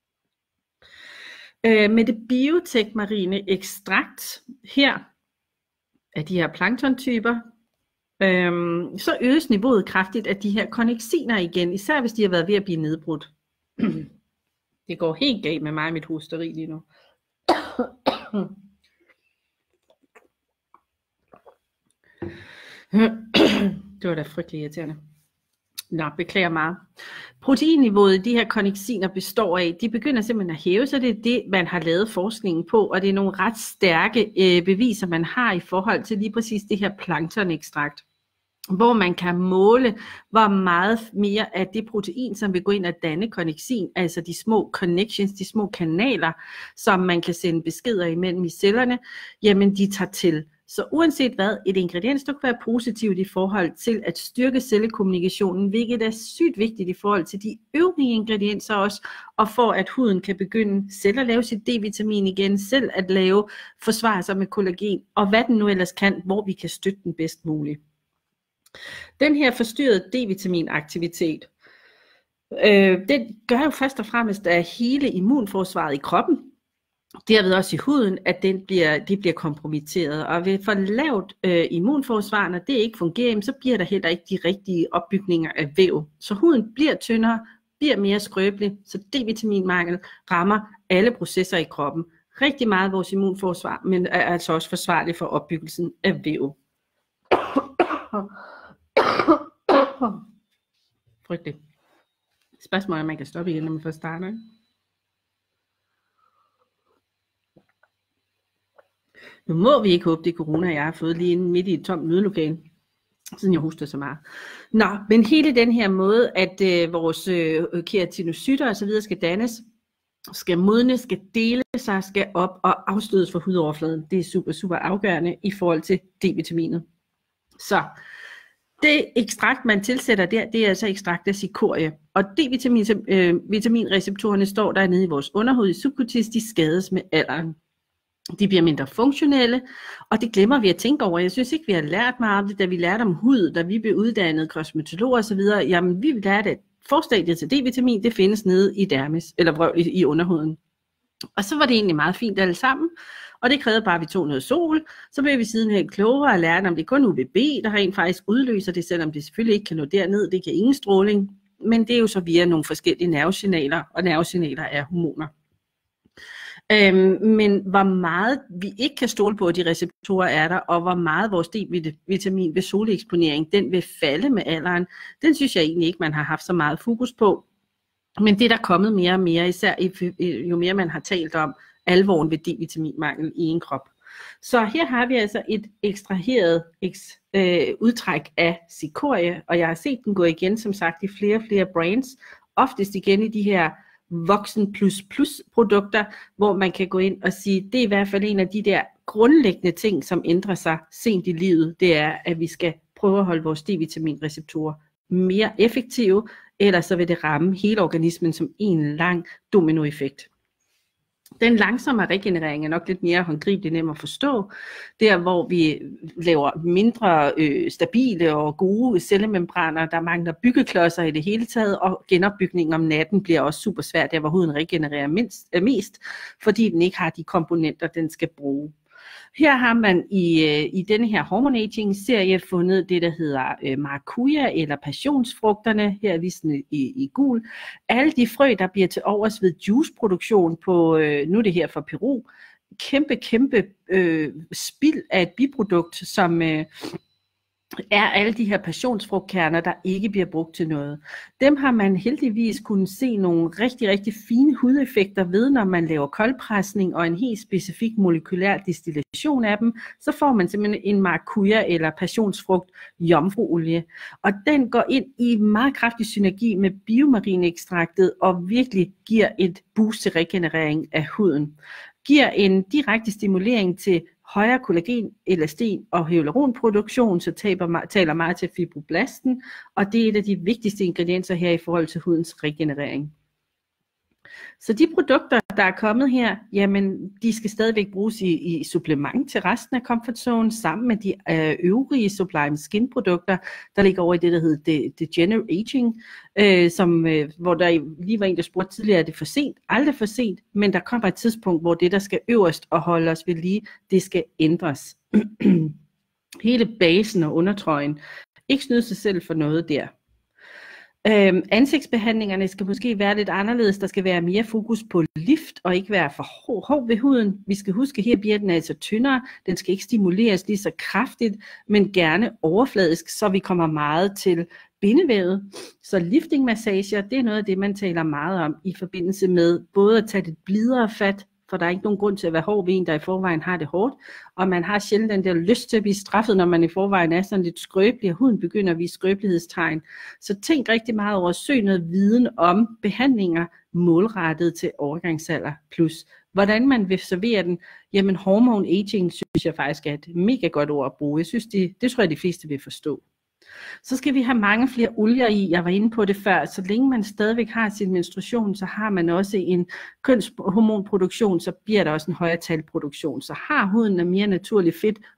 Med det biotekmarine ekstrakt her af de her planktontyper, så øges niveauet kraftigt af de her konnexiner igen, især hvis de har været ved at blive nedbrudt. Det går helt galt med mig og mit hosteri lige nu. Det var da frygtelig irriterende. Nå, beklager meget. Proteinniveauet, de her konnexiner består af, de begynder simpelthen at hæve, så det er det, man har lavet forskningen på, og det er nogle ret stærke beviser, man har i forhold til lige præcis det her planktonekstrakt, hvor man kan måle, hvor meget mere af det protein, som vil gå ind og danne konnexin, altså de små connections, de små kanaler, som man kan sende beskeder imellem i cellerne, jamen de tager til. Så uanset hvad, et ingrediens, der kan være positivt i forhold til at styrke cellekommunikationen, hvilket er sygt vigtigt i forhold til de øvrige ingredienser også, og for at huden kan begynde selv at lave sit D-vitamin igen, selv at forsvare sig med kollagen, og hvad den nu ellers kan, hvor vi kan støtte den bedst muligt. Den her forstyrrede D-vitaminaktivitet, den gør jo først og fremmest af hele immunforsvaret i kroppen, derved også i huden, at det bliver kompromitteret. Og ved for lavt immunforsvar, når det ikke fungerer, så bliver der heller ikke de rigtige opbygninger af væv. Så huden bliver tyndere, bliver mere skrøbelig, så D-vitaminmangel rammer alle processer i kroppen. Rigtig meget af vores immunforsvar, men er altså også forsvarlig for opbyggelsen af væv. Frygteligt. Spørgsmålet er, om man kan stoppe igen, når man først starter. Nu må vi ikke håbe, det er corona, jeg har fået lige inden midt i et tomt mødelokale, siden jeg hoster så meget. Nå, men hele den her måde, at vores keratinocytter og så videre skal dannes, skal modnes, skal dele sig, skal op og afstødes fra hudoverfladen. Det er super, super afgørende i forhold til D-vitaminet. Så det ekstrakt, man tilsætter der, det er altså ekstrakt af cikorie. Og D-vitaminreceptorerne står der nede i vores underhud i subcutis, de skades med alderen. De bliver mindre funktionelle, og det glemmer vi at tænke over. Jeg synes ikke, vi har lært meget om det, da vi lærte om hud, da vi blev uddannet kosmetologer osv. Jamen, vi lærte, at forstadiet til D-vitamin, det findes nede i dermis, eller vrøvl i underhuden. Og så var det egentlig meget fint alle sammen, og det krævede bare, at vi tog noget sol. Så blev vi sidenhen klogere og lærte, om det kun UVB, der rent faktisk udløser det, selvom det selvfølgelig ikke kan nå derned, det kan ingen stråling. Men det er jo så via nogle forskellige nervesignaler, og nervesignaler er hormoner. Men hvor meget vi ikke kan stole på, at de receptorer er der, og hvor meget vores D-vitamin ved soleksponering, den vil falde med alderen, den synes jeg egentlig ikke, man har haft så meget fokus på. Men det er der kommet mere og mere, især jo mere man har talt om alvoren ved D-vitaminmangel i en krop. Så her har vi altså et ekstraheret udtræk af cikorie, og jeg har set den gå igen, som sagt, i flere og flere brands, oftest igen i de her voksen plus produkter, hvor man kan gå ind og sige, det er i hvert fald en af de der grundlæggende ting, som ændrer sig sent i livet, det er, at vi skal prøve at holde vores D-vitaminreceptorer mere effektive, ellers så vil det ramme hele organismen som en lang dominoeffekt. Den langsomme regenerering er nok lidt mere håndgribelig nem at forstå. Der hvor vi laver mindre stabile og gode cellemembraner, der mangler byggeklodser i det hele taget, og genopbygningen om natten bliver også super svært, der hvor huden regenererer mest, fordi den ikke har de komponenter, den skal bruge. Her har man i denne her Hormone Aging serie fundet det, der hedder maracuja eller passionsfrugterne, her er vi sådan i gul. Alle de frø, der bliver til overs ved juiceproduktion på, nu er det her fra Peru, kæmpe spild af et biprodukt, som er alle de her passionsfrugtkerner, der ikke bliver brugt til noget. Dem har man heldigvis kunnet se nogle rigtig, rigtig fine hudeffekter ved, når man laver koldpresning og en helt specifik molekylær destillation af dem, så får man simpelthen en maracuja eller passionsfrugt jomfruolie. Og den går ind i meget kraftig synergi med biomarineekstraktet og virkelig giver et boost til regenerering af huden. Giver en direkte stimulering til højere kollagen, elastin og hyaluronproduktion, så taler meget til fibroblasten, og det er et af de vigtigste ingredienser her i forhold til hudens regenerering. Så de produkter, der er kommet her, jamen de skal stadigvæk bruges i supplement til resten af comfort zone, sammen med de øvrige Sublime Skin produkter, der ligger over i det, der hedder Degeneraging, hvor der lige var en, der spurgte tidligere, er det for sent? Aldrig for sent, men der kommer et tidspunkt, hvor det, der skal øverst og holde os ved lige, det skal ændres. Hele basen og undertrøjen. Ikke snyde sig selv for noget der. Ansigtsbehandlingerne skal måske være lidt anderledes. Der skal være mere fokus på lift og ikke være for hård ved huden. Vi skal huske, at her bliver den altså tyndere. Den skal ikke stimuleres lige så kraftigt, men gerne overfladisk, så vi kommer meget til bindevævet. Så liftingmassager, det er noget af det, man taler meget om i forbindelse med både at tage det blidere fat, for der er ikke nogen grund til at være hård ved en, der i forvejen har det hårdt, og man har sjældent den der lyst til at blive straffet, når man i forvejen er sådan lidt skrøbelig, og huden begynder at vise skrøbelighedstegn. Så tænk rigtig meget over at søge noget viden om behandlinger målrettet til overgangsalder plus. Hvordan man vil servere den, jamen hormone aging synes jeg faktisk er et mega godt ord at bruge. Jeg synes, det tror jeg de fleste vil forstå. Så skal vi have mange flere olier i, jeg var inde på det før, så længe man stadigvæk har sin menstruation, så har man også en kønshormonproduktion, så bliver der også en højere talproduktion. Så har huden en mere naturlig fedt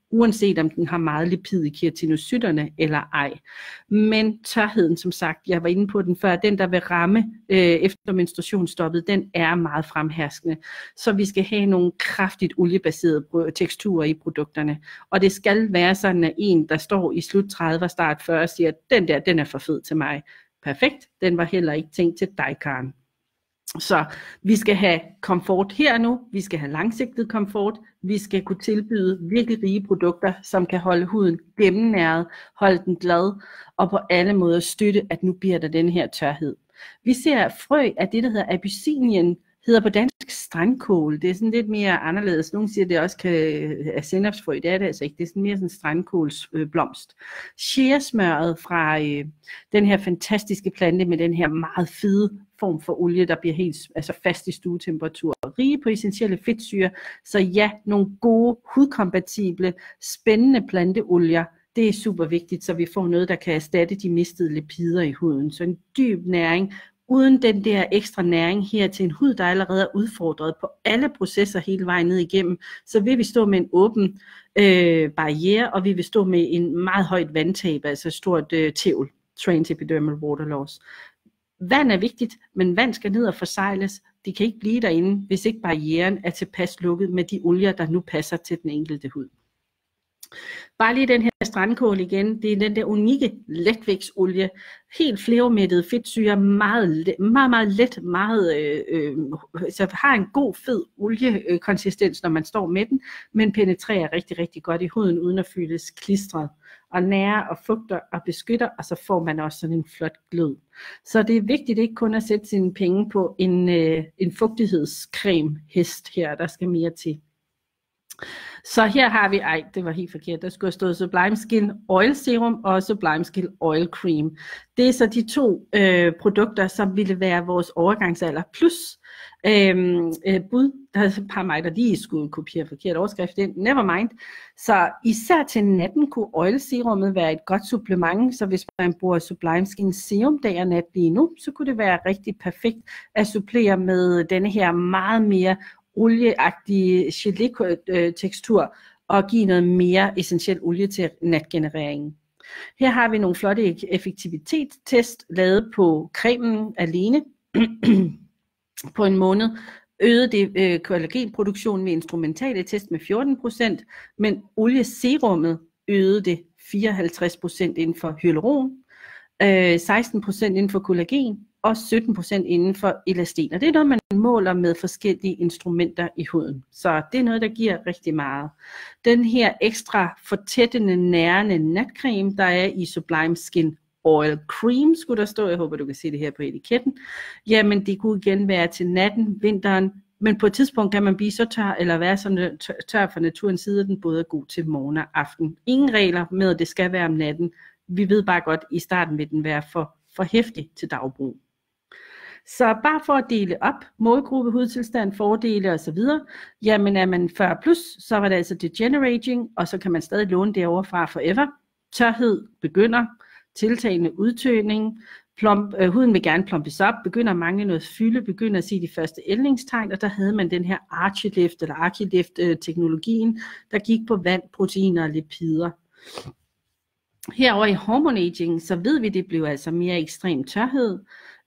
uanset om den har meget lipid i keratinocytterne eller ej. Men tørheden, som sagt, jeg var inde på den før, den der vil ramme efter menstruationsstoppet, den er meget fremherskende. Så vi skal have nogle kraftigt oliebaserede teksturer i produkterne. Og det skal være sådan, at en, der står i slut 30 og start 40, siger, den er for fed til mig. Perfekt, den var heller ikke tænkt til dig, Karen. Så vi skal have komfort her nu, vi skal have langsigtet komfort, vi skal kunne tilbyde virkelig rige produkter, som kan holde huden gennemnæret, holde den glad, og på alle måder støtte, at nu bliver der den her tørhed. Vi ser frø af det, der hedder Abyssinian, hedder på dansk strandkål. Det er sådan lidt mere anderledes. Nogle siger, at det også kan er sennepsfrø. Det er det altså ikke. Det er sådan mere sådan strandkålsblomst. Shea-smøret fra den her fantastiske plante med den her meget fede form for olie, der bliver helt fast i stuetemperatur. Rige på essentielle fedtsyre. Så ja, nogle gode, hudkompatible, spændende planteolier. Det er super vigtigt, så vi får noget, der kan erstatte de mistede lipider i huden. Så en dyb næring, uden den der ekstra næring her til en hud, der allerede er udfordret på alle processer hele vejen ned igennem, så vil vi stå med en åben barriere, og vi vil stå med en meget højt vandtab, altså stort tævl, transepidermal water loss. Vand er vigtigt, men vand skal ned og forsejles. De kan ikke blive derinde, hvis ikke barrieren er tilpas lukket med de olier, der nu passer til den enkelte hud. Bare lige den her strandkål igen, det er den der unikke letvægtsolie, helt flermættet fedtsyre, meget let, så har en god fed oliekonsistens, når man står med den, men penetrerer rigtig, rigtig godt i huden, uden at føles klistret, og nærer og fugter og beskytter, og så får man også sådan en flot glød. Så det er vigtigt ikke kun at sætte sine penge på en fugtighedscreme hest her, der skal mere til. Så her har vi, det var helt forkert, der skulle have stået Sublime Skin Oil Serum og Sublime Skin Oil Cream. Det er så de to produkter, som ville være vores overgangsalder plus bud. Der er et par mig, der lige skulle kopiere forkert overskrift ind. Never mind. Så især til natten kunne Oil Serummet være et godt supplement, så hvis man bruger Sublime Skin Serum dag og nat lige nu, så kunne det være rigtig perfekt at supplere med denne her meget mere olieagtige gelé-tekstur og give noget mere essentiel olie til natgenereringen. Her har vi nogle flotte effektivitetstest lavet på cremen alene på en måned. Øgede det kollagenproduktionen med instrumentale test med 14%, men olieserummet øgede det 54% inden for hyaluron, 16% inden for kollagen, og 17% inden for elastin. Og det er noget, man måler med forskellige instrumenter i huden. Så det er noget, der giver rigtig meget. Den her ekstra fortættende, nærende natcreme, der er i Sublime Skin Oil Cream, skulle der stå. Jeg håber, du kan se det her på etiketten. Jamen, det kunne igen være til natten, vinteren, men på et tidspunkt kan man blive så tør, eller være så tør fra naturens side, at den både er god til morgen og aften. Ingen regler med, at det skal være om natten. Vi ved bare godt, at i starten vil den være for hæftig til dagbrug. Så bare for at dele op, målgruppe, hudtilstand, fordele osv. Jamen er man 40 plus, så var det altså degenerating, og så kan man stadig låne det overfra forever. Tørhed begynder, tiltagende udtøning, huden vil gerne plumpes op, begynder at mangle noget fylde, begynder at se de første ældningstegn, og der havde man den her Archilift eller Archilift-teknologien, der gik på vand, proteiner og lipider. Herover i hormone aging, så ved vi, at det blev altså mere ekstrem tørhed,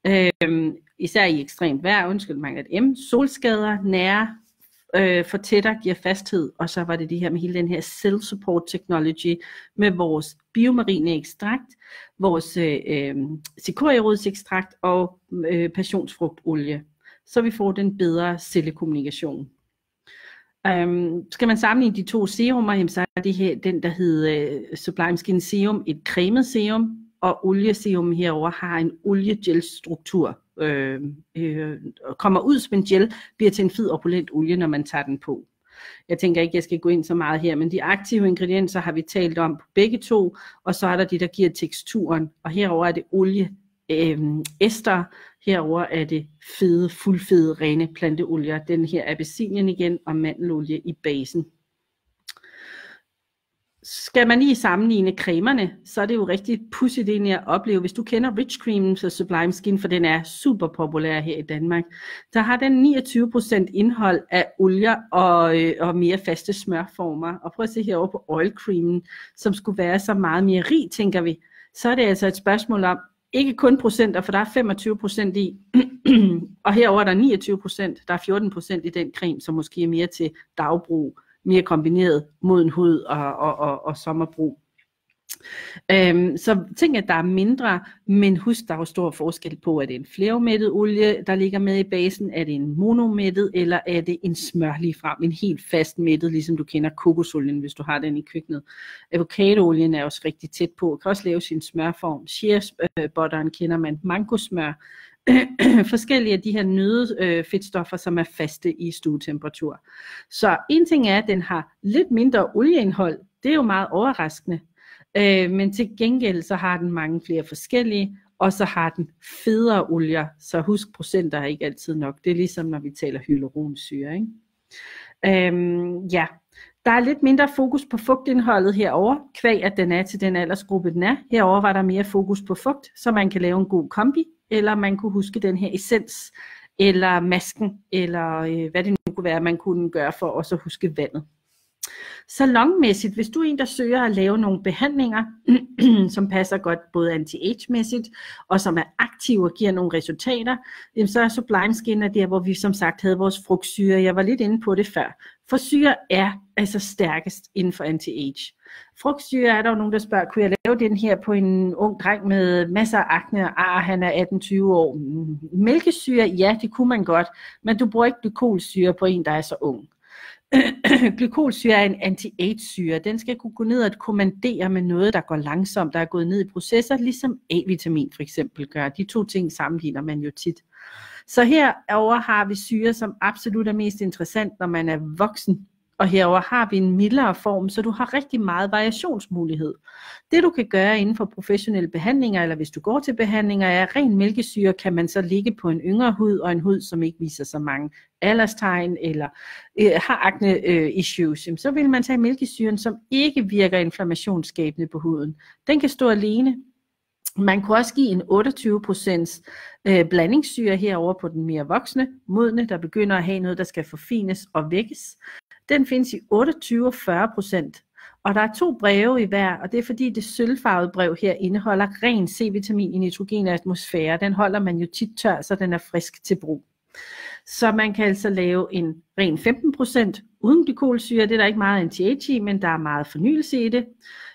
især i ekstremt vejr, mangler solskader, nære, fortætter, giver fasthed, og så var det her med hele den her cell support technology med vores biomarine ekstrakt, vores cikorierodsekstrakt og passionsfrugtolie, så vi får den bedre cellekommunikation. Skal man sammenligne de to serumer, så er det her den, der hedder Sublime Skin Serum, et cremet serum, og olieserum herover har en oliegel-struktur, kommer ud som en gel, bliver til en fed opulent olie, når man tager den på. Jeg tænker ikke, jeg skal gå ind så meget her, men de aktive ingredienser har vi talt om på begge to, og så er der de, der giver teksturen, og herover er det olie, ester, herover er det fede, fuldfede, rene planteolier, den her Abyssinian igen, og mandelolie i basen. Skal man lige sammenligne cremerne, så er det jo rigtig pudsigt egentlig at opleve. Hvis du kender Rich Cream så Sublime Skin, for den er super populær her i Danmark, der har den 29% indhold af olier og mere faste smørformer. Og prøv at se herovre på Oil Creamen, som skulle være så meget mere rig, tænker vi. Så er det altså et spørgsmål om, ikke kun procenter, for der er 25% i, og herover er der 29%, der er 14% i den creme, som måske er mere til dagbrug, mere kombineret moden hud og sommerbrug. Så tænk, at der er mindre, men husk, der er jo stor forskel på, er det en fleromættet olie, der ligger med i basen, er det en monomættet, eller er det en smør lige frem, en helt fast mættet, ligesom du kender kokosolien, hvis du har den i køkkenet. Avocadoolien er også rigtig tæt på, kan også lave sin smørform. Shea butteren kender man, mangosmør, forskellige af de her nødefedtstoffer, som er faste i stuetemperatur. Så en ting er, at den har lidt mindre olieindhold, det er jo meget overraskende, men til gengæld så har den mange flere forskellige, og så har den federe olier, så husk, procenter er ikke altid nok. Det er ligesom når vi taler hyaluronsyre, ikke? Ja. Der er lidt mindre fokus på fugtindholdet herover, kvæg at den er til den aldersgruppe den er. Herover var der mere fokus på fugt, så man kan lave en god kombi, eller man kunne huske den her essens, eller masken, eller hvad det nu kunne være, man kunne gøre for også at huske vandet. Salonmæssigt, hvis du er en, der søger at lave nogle behandlinger, som passer godt både anti-age-mæssigt, og som er aktive og giver nogle resultater, så er Sublime Skin der, hvor vi som sagt havde vores frugtsyre. Jeg var lidt inde på det før. For syre er altså stærkest inden for anti-age. Frugtsyre er der jo nogen, der spørger, kunne jeg lave den her på en ung dreng med masser af akne, og han er 18-20 år? Mælkesyre, ja, det kunne man godt, men du bruger ikke glykolsyre på en, der er så ung. Glykolsyre er en anti-age-syre. Den skal kunne gå ned og kommandere med noget, der går langsomt, der er gået ned i processer, ligesom A-vitamin for eksempel gør. De to ting sammenligner man jo tit. Så herover har vi syre, som absolut er mest interessant, når man er voksen. Og herover har vi en mildere form, så du har rigtig meget variationsmulighed. Det du kan gøre inden for professionelle behandlinger, eller hvis du går til behandlinger af ren mælkesyre, kan man så ligge på en yngre hud, og en hud, som ikke viser så mange alderstegn, eller har acne issues. Så vil man tage mælkesyren, som ikke virker inflammationsskabende på huden. Den kan stå alene. Man kunne også give en 28% blandingssyre herover på den mere voksne, modne, der begynder at have noget, der skal forfines og vækkes. Den findes i 28-40%, og der er 2 breve i hver, og det er fordi det sølvfarvede brev her indeholder ren C-vitamin i nitrogen og atmosfære. Den holder man jo tit tør, så den er frisk til brug. Så man kan altså lave en ren 15% uden glykolsyre. Det er der ikke meget anti-age i, men der er meget fornyelse i det.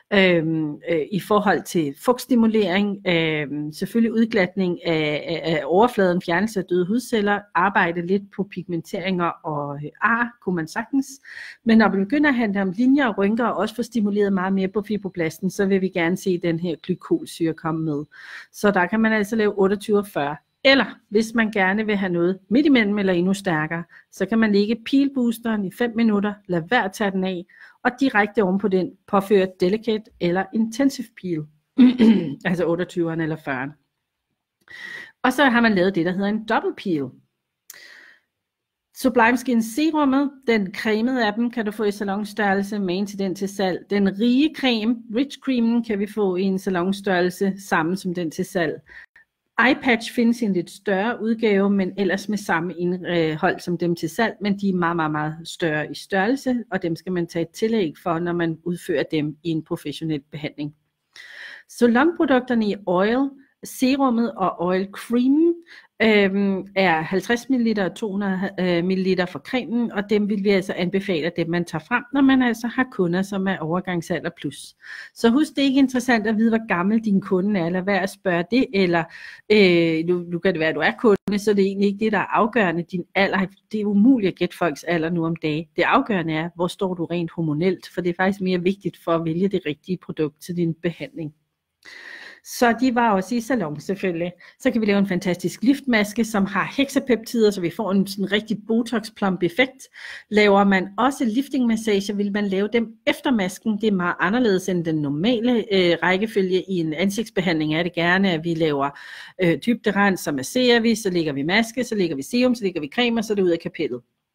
I forhold til fugtstimulering, selvfølgelig udglatning af overfladen, fjernelse af døde hudceller, arbejde lidt på pigmenteringer og ar, kunne man sagtens. Men når vi begynder at handle om linjer og rynker, og også få stimuleret meget mere på fibroblasten, så vil vi gerne se den her glykolsyre komme med. Så der kan man altså lave 28-40. Eller hvis man gerne vil have noget midt imellem eller endnu stærkere, så kan man lægge peelboosteren i 5 minutter, lad være at tage den af, og direkte oven på den påføre delicate eller intensive peel, altså 28'eren eller 40'eren. Og så har man lavet det, der hedder en double peel. Sublime Skin serummet, den cremede af dem, kan du få i salonstørrelse, med til den til salg. Den rige creme, Rich Creamen, kan vi få i en salonstørrelse, sammen som den til salg. Eyepatch findes i en lidt større udgave, men ellers med samme indhold som dem til salg, men de er meget, meget, meget større i størrelse, og dem skal man tage et tillæg for, når man udfører dem i en professionel behandling. Salonprodukterne i Oil, serummet og Oil Cream er 50 ml og 200 ml for cremen, og dem vil vi altså anbefale, at dem man tager frem, når man altså har kunder, som er overgangsalder plus. Så husk, det er ikke interessant at vide, hvor gammel din kunde er, eller hvad at spørge det, eller nu kan det være, at du er kunde, så det er egentlig ikke det, der er afgørende. Din alder, det er umuligt at gætte folks alder nu om dagen. Det afgørende er, hvor står du rent hormonelt, for det er faktisk mere vigtigt for at vælge det rigtige produkt til din behandling. Så de var også i salon selvfølgelig. Så kan vi lave en fantastisk liftmaske, som har hexapeptider, så vi får en sådan rigtig botox-plump effekt. Laver man også liftingmassager, vil man lave dem efter masken. Det er meget anderledes end den normale rækkefølge. I en ansigtsbehandling er det gerne, at vi laver dybderens, så masserer vi, så lægger vi maske, så lægger vi serum, så lægger vi creme, og så er det ud af kapellet.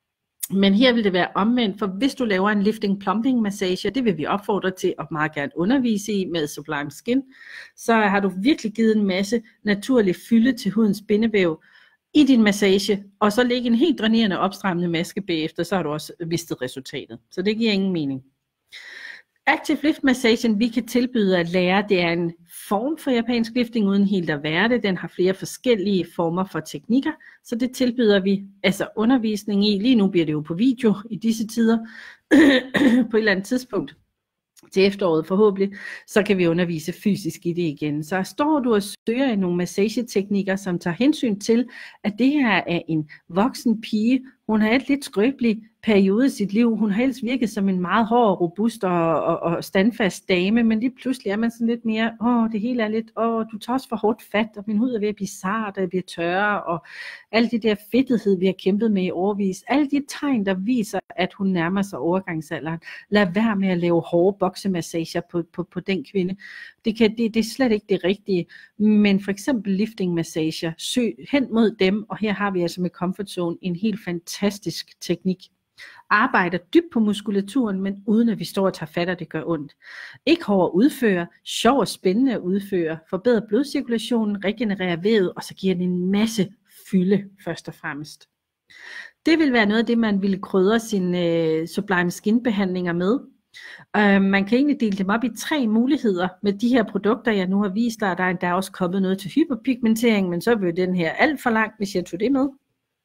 Men her vil det være omvendt, for hvis du laver en lifting plumping massage, det vil vi opfordre til og meget gerne undervise i med Sublime Skin, så har du virkelig givet en masse naturlig fylde til hudens bindevæv i din massage, og så lægge en helt drænerende opstrammende maske bagefter, så har du også mistet resultatet. Så det giver ingen mening. Active Lift Massagen, vi kan tilbyde at lære, det er en form for japansk lifting uden helt at være det. Den har flere forskellige former for teknikker, så det tilbyder vi altså undervisning i. Lige nu bliver det jo på video i disse tider, på et eller andet tidspunkt til efteråret forhåbentlig, så kan vi undervise fysisk i det igen. Så står du og søger i nogle massageteknikker, som tager hensyn til, at det her er en voksen pige, hun har et lidt skrøbelig periode i sit liv, hun har helst virket som en meget hård, robust og standfast dame, men lige pludselig er man sådan lidt mere, det hele er lidt, du tager også for hårdt fat, og min hud er ved at blive sart, og jeg bliver tørre, og alle de der fedtighed, vi har kæmpet med i årevis, alle de tegn, der viser, at hun nærmer sig overgangsalderen. Lad være med at lave hårde boksemassager på den kvinde. Det er slet ikke det rigtige, men for eksempel lifting massager, søg hen mod dem, og her har vi altså med Comfort Zone en helt fantastisk teknik. Arbejder dybt på muskulaturen, men uden at vi står og tager fat, og det gør ondt. Ikke hård at udføre, sjov og spændende at udføre, forbedrer blodcirkulationen, regenererer vævet, og så giver den en masse fylde først og fremmest. Det vil være noget af det, man ville krydre sine Sublime Skin behandlinger med. Man kan egentlig dele dem op i 3 muligheder med de her produkter, jeg nu har vist dig. Der er også kommet noget til hyperpigmentering, men så vil den her alt for langt, hvis jeg tog det med.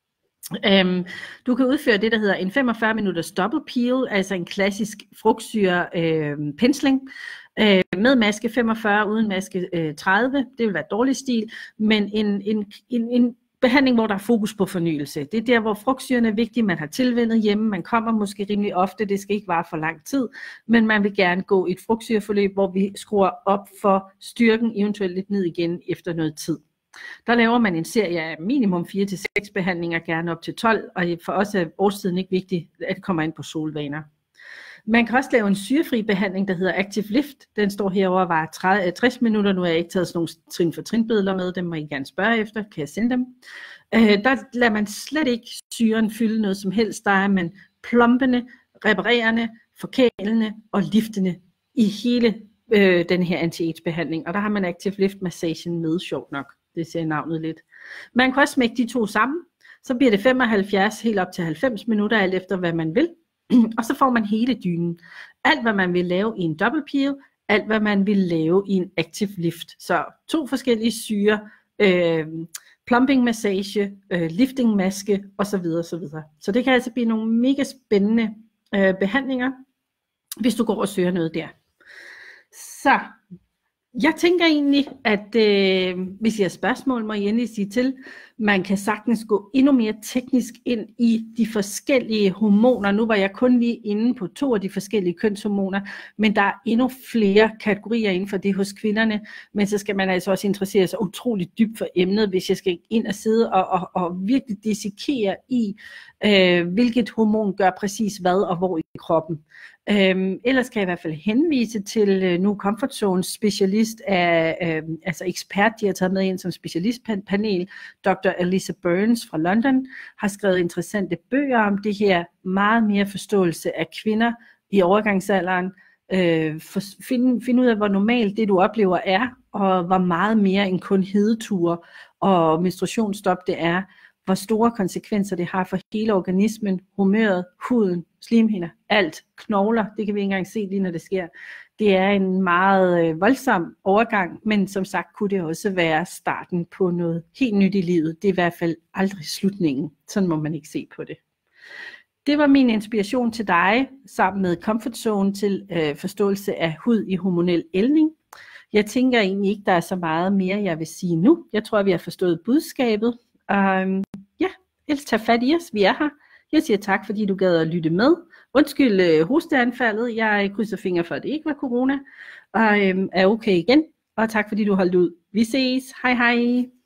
Du kan udføre det, der hedder en 45 minutters double peel, altså en klassisk frugtsyre pensling, med maske 45, uden maske 30, det vil være dårlig stil, men en behandling, hvor der er fokus på fornyelse. Det er der, hvor frugtsyren er vigtig, man har tilvænnet hjemme, man kommer måske rimelig ofte, det skal ikke vare for lang tid, men man vil gerne gå i et frugtsyreforløb, hvor vi skruer op for styrken, eventuelt lidt ned igen efter noget tid. Der laver man en serie af minimum 4-6 behandlinger, gerne op til 12, og for os er årstiden ikke vigtigt, at det kommer ind på solvaner. Man kan også lave en syrefri behandling, der hedder Active Lift. Den står herovre og varer 60 minutter. Nu har jeg ikke taget sådan nogle trin for trinbilleder med, dem må I gerne spørge efter, kan jeg sende dem. Der lader man slet ikke syren fylde noget som helst. Der er man plumpende, reparerende, forkælende og liftende i hele den her anti-age behandling. Og der har man Active Lift Massagen med, sjovt nok. Det ser navnet lidt. Man kan også smække de to sammen, så bliver det 75 helt op til 90 minutter, alt efter hvad man vil. Og så får man hele dynen. Alt hvad man vil lave i en double peel, alt hvad man vil lave i en active lift. Så 2 forskellige syre, plumping massage, lifting maske osv. Så det kan altså blive nogle mega spændende behandlinger, hvis du går og søger noget der. Så jeg tænker egentlig, at hvis I har spørgsmål, må I endelig sige til. Man kan sagtens gå endnu mere teknisk ind i de forskellige hormoner. Nu var jeg kun lige inde på 2 af de forskellige kønshormoner, men der er endnu flere kategorier inden for det hos kvinderne. Men så skal man altså også interessere sig utroligt dybt for emnet, hvis jeg skal ind og sidde og virkelig dissekere i, hvilket hormon gør præcis hvad og hvor i kroppen. Ellers kan jeg i hvert fald henvise til nu Comfort Zone specialist altså ekspert, de har taget med ind som specialistpanel, Dr. Elisa Burns fra London, har skrevet interessante bøger om det her, meget mere forståelse af kvinder i overgangsalderen, finde ud af, hvor normalt det du oplever er, og hvor meget mere end kun hedeture og menstruationsstop det er, hvor store konsekvenser det har for hele organismen, humøret, huden, slimhinder, alt, knogler, det kan vi ikke engang se lige når det sker. Det er en meget voldsom overgang, men som sagt kunne det også være starten på noget helt nyt i livet. Det er i hvert fald aldrig slutningen, sådan må man ikke se på det. Det var min inspiration til dig, sammen med Comfort Zone til forståelse af hud i hormonel ældning. Jeg tænker egentlig ikke, der er så meget mere, jeg vil sige nu. Jeg tror, vi har forstået budskabet. Ellers tag fat i os, vi er her. Jeg siger tak, fordi du gad at lytte med. Undskyld hosteanfaldet, jeg krydser fingre for, at det ikke var corona, og er okay igen. Og tak fordi du holdt ud. Vi ses. Hej hej.